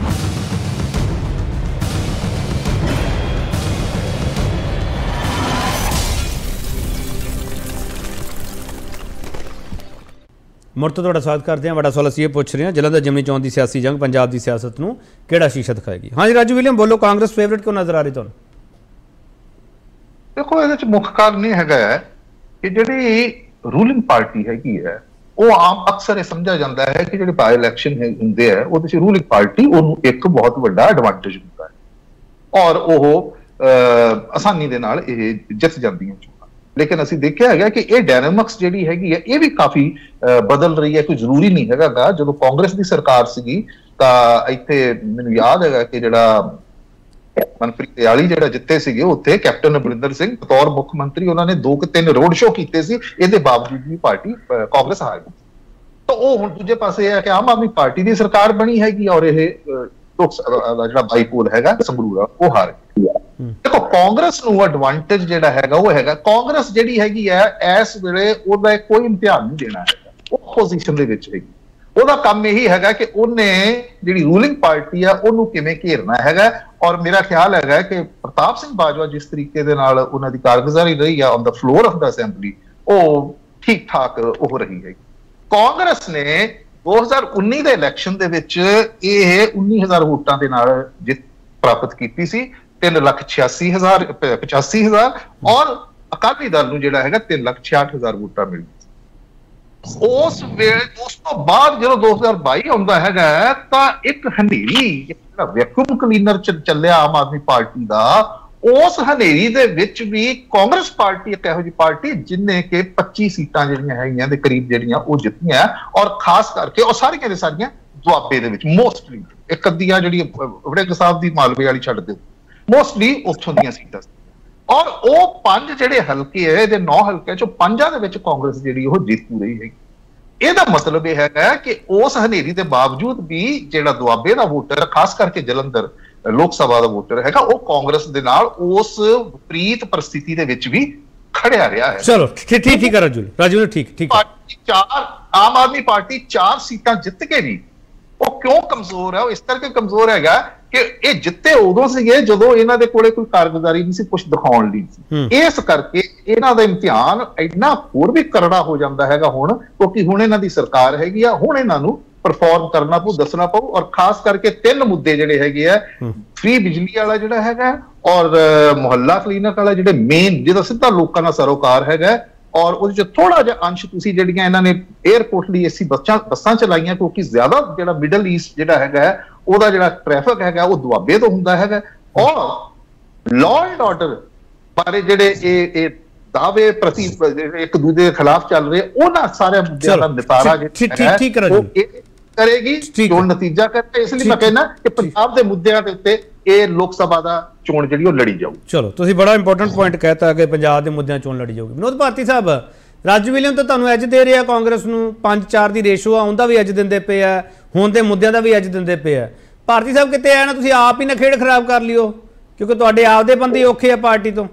ਮੁੜ ਤੋਂ ਤੁਹਾਡਾ ਸਵਾਗਤ ਕਰਦੇ ਹਾਂ। ਬੜਾ ਸਵਾਲ ਅਸੀਂ ਇਹ ਪੁੱਛ ਰਹੇ ਹਾਂ, ਜਲੰਧਰ ਜਿਮਨੀ ਚੋਣ ਦੀ ਸਿਆਸੀ ਜੰਗ ਪੰਜਾਬ ਦੀ ਸਿਆਸਤ ਨੂੰ ਕਿਹੜਾ ਸ਼ੀਸ਼ਾ ਦਿਖਾਏਗੀ? ਹਾਂਜੀ ਰਾਜੂ ਵਿਲੀਅਮ ਬੋਲੋ, ਕਾਂਗਰਸ ਫੇਵਰਿਟ ਕਿਉਂ ਨਜ਼ਰ ਆ ਰਹੀ ਤੁਹਾਨੂੰ? ਦੇਖੋ ਇਹਦੇ ਚ ਮੁੱਖ ਕਾਰਨ ਇਹ ਹੈਗਾ ਕਿ ਜਿਹੜੀ ਰੂਲਿੰਗ ਪਾਰਟੀ ਹੈਗੀ ਹੈ ਉਹ ਆਮ ਅਕਸਰ ਇਹ ਸਮਝਿਆ ਜਾਂਦਾ ਹੈ ਕਿ ਜਿਹੜੇ ਬਾਈ ਇਲੈਕਸ਼ਨ ਹੁੰਦੇ ਆ ਉਹਦੇ ਚ ਰੂਲਿੰਗ ਪਾਰਟੀ ਉਹਨੂੰ ਇੱਕ ਬਹੁਤ ਵੱਡਾ ਐਡਵਾਂਟੇਜ ਹੁੰਦਾ ਹੈ ਔਰ ਉਹ ਆਸਾਨੀ ਦੇ ਨਾਲ ਇਹ ਜਿੱਤ ਜਾਂਦੀਆਂ ਚੋਣਾਂ। ਲੇਕਿਨ ਅਸੀਂ ਦੇਖਿਆ ਹੈਗਾ ਕਿ ਇਹ ਡਾਇਨਾਮਿਕਸ ਜਿਹੜੀ ਹੈਗੀ ਹੈ ਇਹ ਵੀ ਕਾਫੀ ਬਦਲ ਰਹੀ ਹੈ। ਕੋਈ ਜ਼ਰੂਰੀ ਨਹੀਂ ਹੈਗਾ। ਜਦੋਂ ਕਾਂਗਰਸ ਦੀ ਸਰਕਾਰ ਸੀਗੀ ਤਾਂ ਇੱਥੇ ਮੈਨੂੰ ਯਾਦ ਹੈਗਾ ਕਿ ਜਿਹੜਾ ਮਨਪ੍ਰੀਤ ਇਆਲੀ ਜਿਹੜਾ ਜਿੱਤੇ ਸੀਗੇ ਉੱਥੇ ਕੈਪਟਨ ਅਮਰਿੰਦਰ ਸਿੰਘ ਬਤੌਰ ਮੁੱਖ ਮੰਤਰੀ ਉਹਨਾਂ ਨੇ 2-3 ਰੋਡ ਸ਼ੋਅ ਕੀਤੇ ਸੀ, ਇਹਦੇ ਬਾਵਜੂਦ ਵੀ ਪਾਰਟੀ ਕਾਂਗਰਸ ਹਾਰ ਗਈ। ਤਾਂ ਉਹ ਹੁਣ ਦੂਜੇ ਪਾਸੇ ਹੈ ਕਿ ਆਮ ਆਦਮੀ ਪਾਰਟੀ ਦੀ ਸਰਕਾਰ ਬਣੀ ਹੈਗੀ ਔਰ ਇਹ ਲੋਕ ਸਭਾ ਦਾ ਜਿਹੜਾ ਬਾਈਪੋਲ ਹੈਗਾ ਸੰਗਰੂਰ ਉਹ ਹਾਰ ਗਈ। ਦੇਖੋ ਕਾਂਗਰਸ ਨੂੰ ਐਡਵਾਂਟੇਜ ਜਿਹੜਾ ਹੈਗਾ ਉਹ ਹੈਗਾ, ਕਾਂਗਰਸ ਜਿਹੜੀ ਹੈਗੀ ਹੈ ਇਸ ਵੇਲੇ ਉਹਦਾ ਕੋਈ ਇਮਤਿਹਾਨ ਨਹੀਂ ਦੇਣਾ ਹੈਗਾ, ਉਹ ਪੋਜੀਸ਼ਨ ਦੇ ਵਿੱਚ ਹੈਗੀ। ਉਹਦਾ ਕੰਮ ਇਹੀ ਹੈਗਾ ਕਿ ਉਹਨੇ ਜਿਹੜੀ ਰੂਲਿੰਗ ਪਾਰਟੀ ਆ ਉਹਨੂੰ ਕਿਵੇਂ ਘੇਰਨਾ ਹੈਗਾ। ਔਰ ਮੇਰਾ ਖਿਆਲ ਹੈਗਾ ਕਿ ਪ੍ਰਤਾਪ ਸਿੰਘ ਬਾਜਵਾ ਜਿਸ ਤਰੀਕੇ ਦੇ ਨਾਲ ਉਹਨਾਂ ਦੀ ਕਾਰਗੁਜ਼ਾਰੀ ਰਹੀ ਆ on the floor of the assembly ਉਹ ਠੀਕ ਠਾਕ ਉਹ ਰਹੀ ਹੈ। ਕਾਂਗਰਸ ਨੇ 2019 ਦੇ ਇਲੈਕਸ਼ਨ ਦੇ ਵਿੱਚ ਇਹ 19,000 ਵੋਟਾਂ ਦੇ ਨਾਲ ਜਿੱਤ ਪ੍ਰਾਪਤ ਕੀਤੀ ਸੀ, 3,86,000 ਔਰ ਅਕਾਲੀ ਦਲ ਨੂੰ ਜਿਹੜਾ ਹੈਗਾ 3,66,000 ਵੋਟਾਂ ਮਿਲੀ। ਉਸ ਵੇਲੇ ਉਸ ਤੋਂ ਬਾਅਦ ਜਦੋਂ 2022 ਆਉਂਦਾ ਹੈਗਾ ਤਾਂ ਇੱਕ ਹਨੇਰੀ ਜਿਹੜਾ ਵੈਕਿਊਮ ਕਲੀਨਰ ਚੱਲਿਆ ਆਮ ਆਦਮੀ ਪਾਰਟੀ ਦਾ, ਉਸ ਹਨੇਰੀ ਦੇ ਵਿੱਚ ਵੀ ਕਾਂਗਰਸ ਪਾਰਟੀ ਇੱਕ ਇਹੋ ਜਿਹੀ ਪਾਰਟੀ ਜਿੰਨੇ ਕਿ 25 ਸੀਟਾਂ ਜਿਹੜੀਆਂ ਹੈਗੀਆਂ ਦੇ ਕਰੀਬ ਜਿਹੜੀਆਂ ਉਹ ਜਿੱਤੀਆਂ ਔਰ ਖਾਸ ਕਰਕੇ ਉਹ ਸਾਰੀਆਂ ਦੇ ਸਾਰੀਆਂ ਦੁਆਬੇ ਦੇ ਵਿੱਚ ਮੋਸਟਲੀ ਇੱਕ ਅੱਧੀਆਂ ਜਿਹੜੀ ਵੜਿੰਗ ਸਾਹਿਬ ਦੀ ਮਾਲਵੇ ਵਾਲੀ ਛੱਡ ਦਿਓ ਮੋਸਟਲੀ ਉੱਥੋਂ ਦੀਆਂ ਸੀਟਾਂ ਔਰ ਉਹ 5 ਜਿਹੜੇ ਹਲਕੇ ਹੈ ਇਹਦੇ 9 ਹਲਕੇ ਚੋਂ 5 ਦੇ ਵਿੱਚ ਕਾਂਗਰਸ ਜਿਹੜੀ ਉਹ ਜਿੱਤੂ ਰਹੀ ਹੈਗੀ। ਇਹਦਾ ਮਤਲਬ ਇਹ ਹੈਗਾ ਕਿ ਉਸ ਹਨੇਰੀ ਦੇ ਬਾਵਜੂਦ ਵੀ ਜਿਹੜਾ ਦੁਆਬੇ ਦਾ ਵੋਟਰ ਖਾਸ ਕਰਕੇ ਜਲੰਧਰ ਲੋਕ ਸਭਾ ਦਾ ਵੋਟਰ ਹੈਗਾ ਉਹ ਕਾਂਗਰਸ ਦੇ ਨਾਲ ਉਸ ਵਿਪਰੀਤ ਪਰਿਸਥਿਤੀ ਦੇ ਵਿੱਚ ਵੀ ਖੜਿਆ ਰਿਹਾ ਹੈ। ਚਲੋ ਠੀਕ ਹੈ ਰਾਜੂ ਠੀਕ ਆਮ ਆਦਮੀ ਪਾਰਟੀ 4 ਸੀਟਾਂ ਜਿੱਤ ਕੇ ਵੀ ਉਹ ਕਿਉਂ ਕਮਜ਼ੋਰ ਹੈ? ਉਹ ਇਸ ਕਰਕੇ ਕਮਜ਼ੋਰ ਹੈਗਾ ਕਿ ਇਹ ਜਿੱਤੇ ਉਦੋਂ ਸੀਗੇ ਜਦੋਂ ਇਹਨਾਂ ਦੇ ਕੋਲੇ ਕੋਈ ਕਾਰਗੁਜ਼ਾਰੀ ਨਹੀਂ ਸੀ, ਕੁਝ ਦਿਖਾਉਣ ਲਈ ਸੀ। ਇਸ ਕਰਕੇ ਇਹਨਾਂ ਦਾ ਇਮਤਿਹਾਨ ਇੰਨਾ ਹੋਰ ਵੀ ਕਰੜਾ ਹੋ ਜਾਂਦਾ ਹੈਗਾ ਹੁਣ, ਕਿਉਂਕਿ ਹੁਣ ਇਹਨਾਂ ਦੀ ਸਰਕਾਰ ਹੈਗੀ ਆ, ਹੁਣ ਇਹਨਾਂ ਨੂੰ ਪਰਫਾਰਮ ਕਰਨਾ ਪਊ, ਦੱਸਣਾ ਪਊ। ਔਰ ਖਾਸ ਕਰਕੇ 3 ਮੁੱਦੇ ਜਿਹੜੇ ਹੈਗੇ ਆ, ਫ੍ਰੀ ਬਿਜਲੀ ਵਾਲਾ ਜਿਹੜਾ ਹੈਗਾ ਔਰ ਮੁਹੱਲਾ ਕਲੀਨਿਕ ਵਾਲਾ ਜਿਹੜੇ ਮੇਨ ਜਿਹਦਾ ਸਿੱਧਾ ਲੋਕਾਂ ਦਾ ਸਰੋਕਾਰ ਹੈਗਾ ਔਰ ਉਹਦੇ ਚ ਥੋੜਾ ਜਿਹਾ ਅੰਸ਼ ਤੁਸੀਂ ਜਿਹੜੀਆਂ ਇਹਨਾਂ ਨੇ 에ਅਰਪੋਰਟ ਲਈ ਐਸੀ ਬੱਸਾਂ ਚਲਾਈਆਂ ਕਿਉਂਕਿ ਜ਼ਿਆਦਾ ਜਿਹੜਾ ਮਿਡਲ ਈਸਟ ਜਿਹੜਾ ਹੈਗਾ ਉਹਦਾ ਜਿਹੜਾ ਟ੍ਰੈਫਿਕ ਹੈਗਾ ਉਹ ਦੁਆਬੇ ਤੋਂ ਹੁੰਦਾ ਹੈਗਾ ਔਰ ਲਾਅ ਐਂਡ ਆਰਡਰ ਬਾਰੇ ਜਿਹੜੇ ਇਹ ਦਾਅਵੇ ਪ੍ਰਤੀ ਇੱਕ ਦੂਜੇ ਦੇ ਖਿਲਾਫ ਚੱਲ ਰਹੇ ਉਹਨਾਂ ਸਾਰੇ ਮੁੱਦਿਆਂ ਦਾ ਨਿਪਟਾਰਾ ਕਰੇਗੀ ਚੋਣ ਨਤੀਜਾ ਕਰਕੇ। ਇਸ ਲਈ ਮੈਂ ਕਹਿੰਦਾ ਕਿ ਪੰਜਾਬ ਦੇ ਮੁੱਦਿਆਂ ਦੇ ਉੱਤੇ ਇਹ ਲੋਕ ਸਭਾ ਦਾ ਚੋਣ ਜਿਹੜੀ ਉਹ ਲੜੀ ਜਾਊ। ਚਲੋ ਤੁਸੀਂ ਬੜਾ ਇੰਪੋਰਟੈਂਟ ਪੁਆਇੰਟ ਕਹਿਤਾ ਕਿ ਪੰਜਾਬ ਦੇ ਮੁੱਦਿਆਂ ਚੋਣ ਲੜੀ ਜਾਊਗੀ। ਵਿਨੋਦ ਭਾਰਤੀ ਸਾਹਿਬ, ਰਾਜੂ ਵਿਲੀਅਮ ਤਾਂ ਤੁਹਾਨੂੰ ਐਜ ਦੇ ਰਿਹਾ ਕਾਂਗਰਸ ਨੂੰ, 5-4 ਦੀ ਰੇਸ਼ੋ ਆ ਉਹਦਾ ਵੀ ਐਜ ਦਿੰਦੇ ਪਏ ਆ, ਹੁਣ ਦੇ ਮੁੱਦਿਆਂ ਦਾ ਵੀ ਐਜ ਦਿੰਦੇ ਪਏ ਆ। ਭਾਰਤੀ ਸਾਹਿਬ ਕਿਤੇ ਆਇਆ ਨਾ ਤੁਸੀਂ ਆਪ ਹੀ ਨਾ ਖੇਡ ਖਰਾਬ ਕਰ ਲਿਓ ਕਿਉਂਕਿ ਤੁਹਾਡੇ ਆਪਦੇ ਬੰਦੇ ਔਖੇ ਆ ਪਾਰਟੀ ਤੋਂ।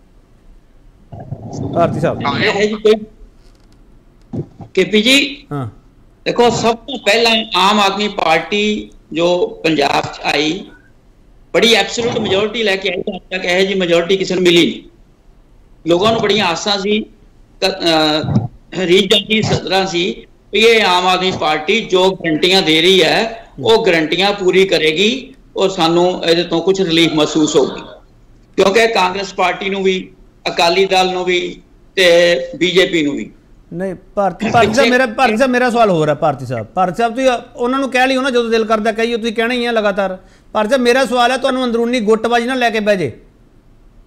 ਭਾਰਤੀ ਸਾਹਿਬ केपी जी देखो सब तो पहला आम आदमी पार्टी जो पंजाब च आई बड़ी एब्सोल्यूट मेजोरिटी लेके आई, अब तक यह जी मेजोरिटी किसी मिली नहीं। लोगों को बड़ी आसा सी रीझां सी सदरां सी ये आम आदमी पार्टी जो गारंटियां दे रही है वो गारंटियां पूरी करेगी और सानू इहदे तो कुछ रिलीफ महसूस होगी क्योंकि कांग्रेस पार्टी नूं भी अकाली दल नूं भी ते बीजेपी नूं भी नहीं। ਭਾਰਤੀ ਸਾਹਿਬ ਮੇਰਾ ਸਵਾਲ ਹੋ ਰਿਹਾ। ਭਾਰਤੀ ਸਾਹਿਬ ਤੁਸੀਂ ਉਹਨਾਂ ਨੂੰ ਕਹਿ ਲਿਓ ਨਾ ਜਦੋਂ ਦਿਲ ਕਰਦਾ ਕਹੀਓ, ਤੁਸੀਂ ਕਹਿਣਾ ਹੀ ਆ ਲਗਾਤਾਰ। ਭਾਰਤੀ ਸਾਹਿਬ ਮੇਰਾ ਸਵਾਲ ਹੈ ਤੁਹਾਨੂੰ ਅੰਦਰੂਨੀ ਗੁੱਟਬਾਜੀ ਨਾ ਲੈ ਕੇ ਬਹਿ ਜੇ।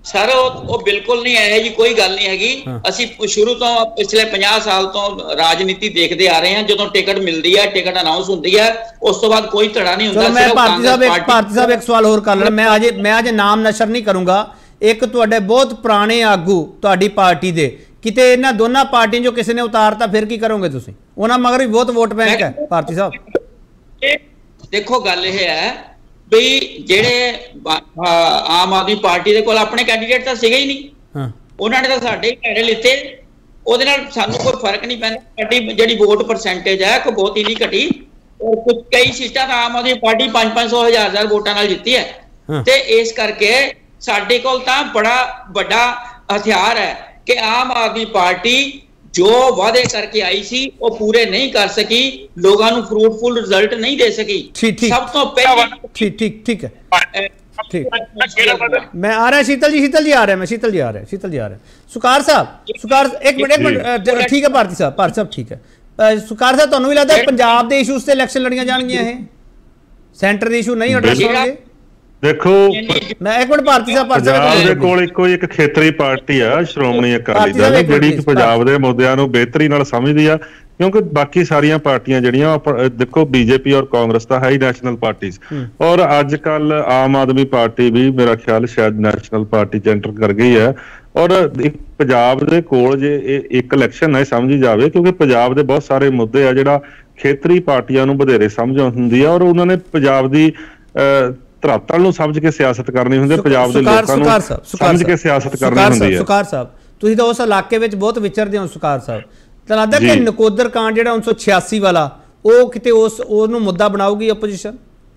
ਸਰ ਉਹ ਬਿਲਕੁਲ ਨਹੀਂ ਹੈ ਜੀ, ਕੋਈ ਗੱਲ ਨਹੀਂ ਹੈਗੀ। ਅਸੀਂ ਸ਼ੁਰੂ ਤੋਂ ਪਿਛਲੇ 50 ਸਾਲ ਤੋਂ ਰਾਜਨੀਤੀ ਦੇਖਦੇ ਆ ਰਹੇ ਹਾਂ। ਜਦੋਂ ਟਿਕਟ ਮਿਲਦੀ ਹੈ, ਟਿਕਟ ਅਨਾਉਂਸ ਹੁੰਦੀ ਹੈ, ਉਸ ਤੋਂ ਬਾਅਦ ਕੋਈ ਧੜਾ ਨਹੀਂ ਹੁੰਦਾ। ਮੈਂ ਭਾਰਤੀ ਸਾਹਿਬ ਇੱਕ ਸਵਾਲ ਹੋਰ ਕਰ ਲੈਣਾ। ਮੈਂ ਅਜੇ ਨਾਮ ਨਸ਼ਰ ਨਹੀਂ ਕਰੂੰਗਾ। ਇੱਕ ਤੁਹਾਡੇ ਬਹੁਤ ਪੁਰਾਣੇ ਆਗੂ ਤੁਹਾਡੀ ਪਾਰਟੀ ਦੇ ਕਿਤੇ ਇਹਨਾਂ ਦੋਨਾਂ ਪਾਰਟੀਆਂ ਚੋਂ ਕਿਸੇ ਨੇ ਉਤਾਰਤਾ, ਫਿਰ ਕੀ ਕਰੋਗੇ ਤੁਸੀਂ? ਉਹਨਾਂ ਮਗਰ ਵੀ ਬਹੁਤ ਵੋਟ ਬੈਂਕ ਹੈ ਭਾਰਤੀ ਸਾਹਿਬ। ਦੇਖੋ ਗੱਲ ਇਹ ਹੈ ਵੀ ਜਿਹੜੇ ਆਮ ਆਦਮੀ ਪਾਰਟੀ ਦੇ ਕੋਲ ਆਪਣੇ ਕੈਂਡੀਡੇਟ ਤਾਂ ਸੀਗੇ ਹੀ ਨਹੀਂ, ਉਹਨਾਂ ਨੇ ਤਾਂ ਸਾਡੇ ਹੀ ਪੈਰੇ ਲਿੱਤੇ। ਉਹਦੇ ਨਾਲ ਸਾਨੂੰ ਕੋਈ ਫਰਕ ਨਹੀਂ ਪੈਂਦਾ। ਸਾਡੀ ਜਿਹੜੀ ਵੋਟ ਪਰਸੈਂਟੇਜ ਹੈ ਉਹ ਬਹੁਤ ਹੀ ਨਹੀਂ ਘਟੀ, ਔਰ ਕੁਝ ਕਈ ਸੀਟਾਂ ਤਾਂ ਆਮ ਆਦਮੀ ਪਾਰਟੀ 500 1000 ਵੋਟਾਂ ਨਾਲ ਜਿੱਤੀ ਹੈ। ਤੇ ਇਸ ਕਰਕੇ ਸਾਡੇ ਕੋਲ ਤਾਂ ਬੜਾ ਵੱਡਾ ਹਥਿਆਰ ਹੈ ਕਿ ਆਮ ਆਦਮੀ ਪਾਰਟੀ ਜੋ ਵਾਅਦੇ ਕਰਕੇ ਆਈ ਸੀ ਉਹ ਪੂਰੇ ਨਹੀਂ ਕਰ ਸਕੀ, ਲੋਕਾਂ ਨੂੰ ਫਰੂਟਫੁਲ ਰਿਜ਼ਲਟ ਨਹੀਂ ਦੇ ਸਕੀ। ਸਭ ਤੋਂ ਪਹਿਲਾਂ ਠੀਕ ਹੈ। ਮੈਂ ਆ ਰਿਹਾ ਸ਼ੀਤਲ ਜੀ ਆ ਰਿਹਾ। ਸੁਕਾਰ ਸਾਹਿਬ ਇੱਕ ਮਿੰਟ ਠੀਕ ਹੈ ਭਾਰਤੀ ਸਾਹਿਬ ਠੀਕ ਹੈ। ਸੁਕਾਰ ਸਾਹਿਬ ਤੁਹਾਨੂੰ ਵੀ ਲੱਗਦਾ ਪੰਜਾਬ ਦੇ ਇਸ਼ੂਜ਼ ਤੇ ਇਲੈਕਸ਼ਨ ਲੜੀਆਂ ਜਾਣਗੀਆਂ, ਇਹ ਸੈਂਟਰ ਦੇ ਇਸ਼ੂ ਨਹੀਂ ਐਡਰੈਸ ਹੋਣਗੇ? ਦੇਖੋ ਮੈਂ ਇੱਕ ਮਿੰਟ ਭਾਰਤੀ ਸਾਹਿਬ ਪੰਜਾਬ ਦੇ ਕੋਲ ਇੱਕੋ ਇੱਕ ਖੇਤਰੀ ਪਾਰਟੀ ਆ ਸ਼੍ਰੋਮਣੀ ਅਕਾਲੀ ਦਲ, ਜਿਹੜੀ ਪੰਜਾਬ ਦੇ ਮੁੱਦਿਆਂ ਨੂੰ ਬਿਹਤਰੀ ਨਾਲ ਸਮਝਦੀ ਆ, ਕਿਉਂਕਿ ਬਾਕੀ ਸਾਰੀਆਂ ਪਾਰਟੀਆਂ ਜਿਹੜੀਆਂ ਦੇਖੋ ਬੀਜੇਪੀ ਔਰ ਕਾਂਗਰਸ ਤਾਂ ਹੈ ਹੀ ਨੈਸ਼ਨਲ ਪਾਰਟੀਜ਼, ਔਰ ਅੱਜ ਕੱਲ ਆਮ ਆਦਮੀ ਪਾਰਟੀ ਵੀ ਮੇਰਾ ਖਿਆਲ ਸ਼ਾਇਦ ਨੈਸ਼ਨਲ ਪਾਰਟੀ ਚ ਐਂਟਰ ਕਰ ਗਈ ਹੈ। ਔਰ ਪੰਜਾਬ ਦੇ ਕੋਲ ਜੇ ਇੱਕ ਇਲੈਕਸ਼ਨ ਨਾ ਸਮਝੀ ਜਾਵੇ, ਕਿਉਂਕਿ ਪੰਜਾਬ ਦੇ ਬਹੁਤ ਸਾਰੇ ਮੁੱਦੇ ਆ ਜਿਹੜਾ ਖੇਤਰੀ ਪਾਰਟੀਆਂ ਨੂੰ ਵਧੇਰੇ ਸਮਝ ਹੁੰਦੀ ਆ, ਔਰ ਉਹਨਾਂ ਨੇ ਪੰਜਾਬ ਦੀ ਧਰਾਤਲ ਨੂੰ ਸਮਝ ਕੇ ਸਿਆਸਤ ਕਰਨੀ ਹੁੰਦੀ ਹੈ, ਪੰਜਾਬ ਦੇ ਲੋਕਾਂ ਨੂੰ ਸਮਝ ਕੇ ਸਿਆਸਤ ਕਰਨੀ ਹੁੰਦੀ ਹੈ। ਸੁਕਾਰ ਸਾਹਿਬ ਤੁਸੀਂ ਤਾਂ ਉਸ ਇਲਾਕੇ ਵਿੱਚ ਬਹੁਤ ਵਿਚਰਦੇ ਹੋ ਸੁਕਾਰ ਸਾਹਿਬ, ਤਾਂ ਲੱਗਦਾ ਕਿ ਨਕੋਦਰ ਕਾਂਡ ਜਿਹੜਾ 1986 ਵਾਲਾ ਉਹ ਕਿਤੇ ਉਹਨੂੰ ਮੁੱਦਾ ਬਣਾਊਗੀ ਆਪੋਜੀਸ਼ਨ?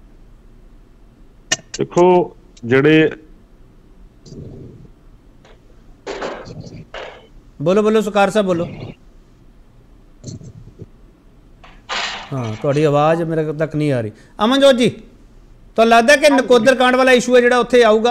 ਦੇਖੋ ਜਿਹੜੇ ਬੋਲੋ ਸੁਕਾਰ ਸਾਹਿਬ ਬੋਲੋ। ਹਾਂ ਤੁਹਾਡੀ ਆਵਾਜ਼ ਮੇਰੇ ਤੱਕ ਨਹੀਂ ਆ ਰਹੀ। ਅਮਨਜੋਤ ਜੀ ਤੁਹਾਨੂੰ ਲੱਗਦਾ ਕਿ ਨਕੋਦਰ ਕਾਂਡ ਵਾਲਾ ਇਸ਼ੂ ਹੈ ਜਿਹੜਾ ਉੱਥੇ ਆਊਗਾ?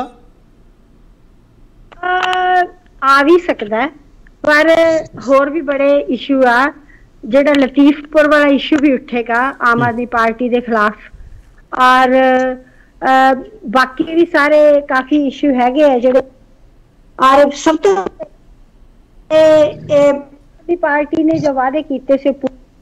ਆ ਵੀ ਸਕਦਾ, ਪਰ ਹੋਰ ਵੀ ਬੜੇ ਇਸ਼ੂ ਆ। ਜਿਹੜਾ ਲਤੀਫਪੁਰ ਵਾਲਾ ਇਸ਼ੂ ਵੀ ਉੱਠੇਗਾ ਆਮ ਆਦਮੀ ਪਾਰਟੀ ਦੇ ਖਿਲਾਫ, ਔਰ ਬਾਕੀ ਵੀ ਸਾਰੇ ਕਾਫੀ ਇਸ਼ੂ ਹੈਗੇ ਆ ਜਿਹੜੇ। ਔਰ ਸਭ ਤੋਂ ਪਾਰਟੀ ਨੇ ਜੋ ਵਾਅਦੇ ਕੀਤੇ ਸੀ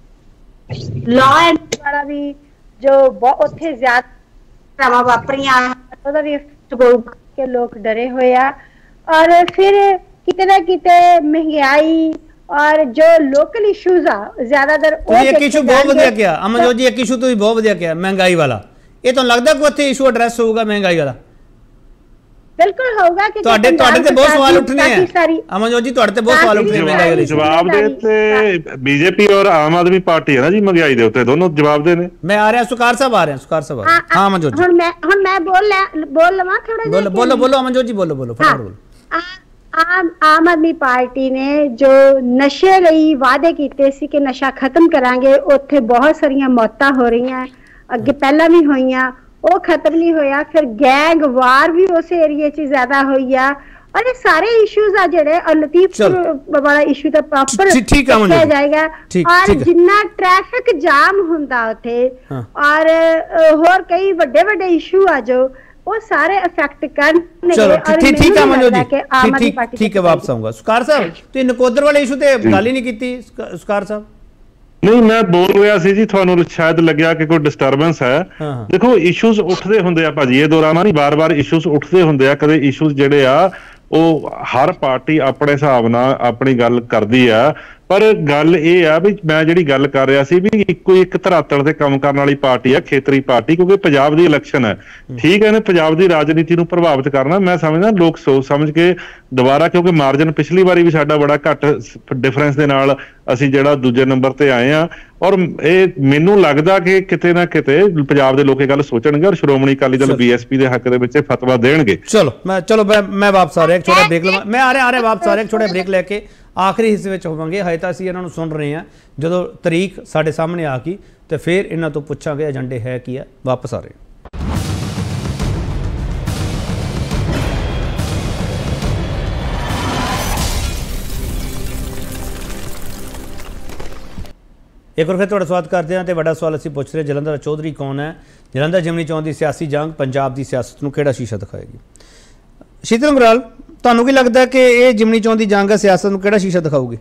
ਲਾਅ ਐਂਡ ਵਾਲਾ ਵੀ, ਜੋ ਉੱਥੇ ਜ਼ਿਆਦਾ ਵਾਪਰੀਆਂ ਉਹਦਾ ਵੀ ਕਿ ਲੋਕ ਡਰੇ ਹੋਏ ਆ। ਔਰ ਫਿਰ ਕਿਤੇ ਨਾ ਕਿਤੇ ਮਹਿੰਗਾਈ ਔਰ ਜੋ ਲੋਕਲ ਇਸ਼ੂਜ਼ ਆ ਜ਼ਿਆਦਾਤਰ ਇੱਕ ਇਸ਼ੂ ਬਹੁਤ ਵਧੀਆ ਕਿਹਾ ਅਮਨਜੋਤ ਜੀ, ਇੱਕ ਇਸ਼ੂ ਤੁਸੀਂ ਬਹੁਤ ਵਧੀਆ ਕਿਹਾ ਮਹਿੰਗਾਈ ਵਾਲਾ। ਇਹ ਤੁਹਾਨੂੰ ਲੱਗਦਾ ਕਿ ਉੱਥੇ ਇਸ਼ੂ ਐਡਰੈਸ ਹੋਊਗਾ ਮਹਿੰਗਾਈ ਵਾਲਾ? ਬਿਲਕੁਲ ਹੋਊਗਾ ਕਿ ਤੁਹਾਡੇ ਤੇ ਬਹੁਤ ਸਵਾਲ ਉੱਠਣੇ ਆ ਅਮਨਜੋਤ ਜੀ, ਤੁਹਾਡੇ ਤੇ ਬਹੁਤ ਸਵਾਲ ਉੱਠਣੇ ਮਹਿੰਗਾਈ ਵਾਲੇ ਜਵਾਬ ਦੇ ਤੇ ਬੀਜੇਪੀ ਔਰ ਆਮ ਆਦਮੀ ਪਾਰਟੀ ਹੈ ਨਾ ਜੀ ਮਹਿੰਗਾਈ ਦੇ ਉੱਤੇ, ਦੋਨੋਂ ਜਵਾਬ ਦੇ ਨੇ। ਮੈਂ ਆ ਰਿਹਾ ਸੁਕਾਰ ਸਾਹਿਬ ਆ ਰਿਹਾ। ਹਾਂ ਅਮਨਜੋਤ ਜੀ ਹੁਣ ਮੈਂ ਬੋਲ ਲਵਾਂ ਥੋੜਾ ਜਿਹਾ? ਬੋਲੋ ਅਮਨਜੋਤ ਜੀ ਬੋਲੋ ਫਟਾਫਟ ਬੋਲੋ। ਆਮ ਆਦਮੀ ਪਾਰਟੀ ਨੇ ਜੋ ਨਸ਼ੇ ਲਈ ਵਾਅਦੇ ਕੀਤੇ ਸੀ ਕਿ ਨਸ਼ਾ ਖਤਮ ਕਰਾਂਗੇ, ਉੱਥੇ ਬਹੁਤ ਸਾਰੀਆਂ ਮੌਤਾਂ ਹੋ ਰਹੀਆਂ, ਅੱਗੇ ਪਹਿਲਾਂ ਵੀ ਹੋਈਆਂ, ਉਹ ਖਤਮ ਨਹੀਂ ਹੋਇਆ। ਫਿਰ ਗੈਂਗ ਵਾਰ ਵੀ ਉਸ ਏਰੀਏ 'ਚ ਜ਼ਿਆਦਾ ਹੋਈ ਆ। ਔਰ ਇਹ ਸਾਰੇ ਇਸ਼ੂਜ਼ ਆ ਜਿਹੜੇ ਲਤੀਫਪੁਰ ਵਾਲਾ ਇਸ਼ੂ ਤਾਂ ਪ੍ਰੋਪਰ ਦੇਖਿਆ ਜਾਏਗਾ। ਔਰ ਜਿੰਨਾ ਟ੍ਰੈਫਿਕ ਜਾਮ ਹੁੰਦਾ ਉੱਥੇ, ਔਰ ਹੋਰ ਕਈ ਵੱਡੇ ਇਸ਼ੂ ਆ ਜੋ ਉਹ ਸਾਰੇ ਅਫੈਕਟ ਕਰਨਗੇ। ਠੀਕ ਹੈ ਮਨੋਜ ਜੀ, ਠੀਕ ਹੈ ਵਾਪਸ ਆਉਂਗਾ। ਸੁਕਾਰ ਸਾਹਿਬ ਤੁਸੀਂ ਨਕੋਦਰ ਵਾਲੇ ਇਸ਼ੂ ਤੇ ਗੱਲ ਹੀ ਨਹੀਂ ਕੀਤੀ ਸੁਕਾਰ ਸਾਹਿਬ? ਨਹੀਂ ਮੈਂ ਬੋਲ ਰਿਹਾ ਸੀ ਜੀ, ਤੁਹਾਨੂੰ ਸ਼ਾਇਦ ਲੱਗਿਆ ਕਿ ਕੋਈ ਡਿਸਟਰਬੈਂਸ ਹੈ। ਦੇਖੋ ਇਸ਼ੂਜ਼ ਉੱਠਦੇ ਹੁੰਦੇ ਆ ਭਾਜੀ, ਇਹ ਦੌਰਾਨ ਨਹੀਂ ਬਾਰ-ਬਾਰ ਇਸ਼ੂਜ਼ ਉੱਠਦੇ ਹੁੰਦੇ ਆ। ਕਦੇ ਇਸ਼ੂਜ਼ ਜਿਹੜੇ ਆ ਉਹ ਹਰ ਪਾਰਟੀ ਆਪਣੇ ਹਿਸਾਬ ਨਾਲ ਆਪਣੀ ਗੱਲ ਕਰਦੀ ਆ, ਪਰ ਗੱਲ ਇਹ ਆ ਵੀ ਮੈਂ ਜਿਹੜੀ ਗੱਲ ਕਰ ਰਿਹਾ ਸੀ ਵੀ ਇੱਕੋ ਇੱਕ ਧਰਾਤਲ ਤੇ ਕੰਮ ਕਰਨ ਵਾਲੀ ਪਾਰਟੀ ਆ ਖੇਤਰੀ ਪਾਰਟੀ, ਕਿਉਂਕਿ ਪੰਜਾਬ ਦੀ ਇਲੈਕਸ਼ਨ ਹੈ। ਠੀਕ ਹੈ ਨੇ ਪੰਜਾਬ ਦੀ ਰਾਜਨੀਤੀ ਨੂੰ ਪ੍ਰਭਾਵਿਤ ਕਰਨਾ, ਮੈਂ ਸਮਝਦਾ ਲੋਕ ਸੋਚ ਸਮਝ ਕੇ ਦੁਬਾਰਾ, ਕਿਉਂਕਿ ਮਾਰਜਨ ਪਿਛਲੀ ਵਾਰੀ ਵੀ ਸਾਡਾ ਬੜਾ ਘੱਟ ਡਿਫਰੈਂਸ ਦੇ ਨਾਲ ਅਸੀਂ ਜਿਹੜਾ ਦੂਜੇ ਨੰਬਰ ਤੇ ਆਏ ਆ। ਔਰ ਇਹ ਮੈਨੂੰ ਲੱਗਦਾ ਕਿ ਕਿਤੇ ਨਾ ਕਿਤੇ ਪੰਜਾਬ ਦੇ ਲੋਕ ਇਹ ਗੱਲ ਸੋਚਣਗੇ ਔਰ ਸ਼੍ਰੋਮਣੀ ਅਕਾਲੀ ਦਲ ਬੀਐਸਪੀ ਦੇ ਹੱਕ ਦੇ ਵਿੱਚ ਫਤਵਾ ਦੇਣਗੇ। ਚਲੋ ਮੈਂ ਵਾਪਸ ਆ ਰਿਹਾ, ਇੱਕ ਛੋਟਾ ਬ੍ਰੇਕ ਲਵਾਂ। ਮੈਂ ਆ ਰਿਹਾ ਵਾਪਸ ਆ ਰਿਹਾ, ਇੱਕ ਛੋਟਾ ਬ੍ਰੇਕ ਲੈ ਕੇ ਆਖਰੀ ਹਿੱਸੇ ਵਿੱਚ ਹੋਵਾਂਗੇ। ਹਜੇ ਤਾਂ ਅਸੀਂ ਇਹਨਾਂ ਨੂੰ ਸੁਣ ਰਹੇ ਹਾਂ, ਜਦੋਂ ਤਰੀਕ ਸਾਡੇ ਸਾਹਮਣੇ ਆ ਗਈ ਤੇ ਫਿਰ ਇਹਨਾਂ ਤੋਂ ਪੁੱਛਾਂਗੇ ਏਜੰਡੇ ਹੈ ਕੀ ਹੈ। ਵਾਪਸ ਆ ਰਹੇ ਇੱਕ ਵਾਰ ਫਿਰ ਤੁਹਾਡਾ ਸਵਾਗਤ ਕਰਦੇ ਹਾਂ। ਤੇ ਵੱਡਾ ਸਵਾਲ ਅਸੀਂ ਪੁੱਛ ਰਹੇ, ਜਲੰਧਰ ਚੌਧਰੀ ਕੌਣ ਹੈ? ਜਲੰਧਰ ਜਿਮਨੀ ਚੋਣ ਦੀ ਸਿਆਸੀ ਜੰਗ ਪੰਜਾਬ ਦੀ ਸਿਆਸਤ ਨੂੰ ਕਿਹੜਾ ਸ਼ੀਸ਼ਾ ਦਿਖਾਏਗੀ? शीतल अंगराल, ਤੁਹਾਨੂੰ ਕੀ ਲੱਗਦਾ ਕਿ ਇਹ ਜਿਮਨੀ ਚੋਣ ਦੀ ਜੰਗ ਸਿਆਸਤ ਨੂੰ ਕਿਹੜਾ ਸ਼ੀਸ਼ਾ ਦਿਖਾਊਗੀ?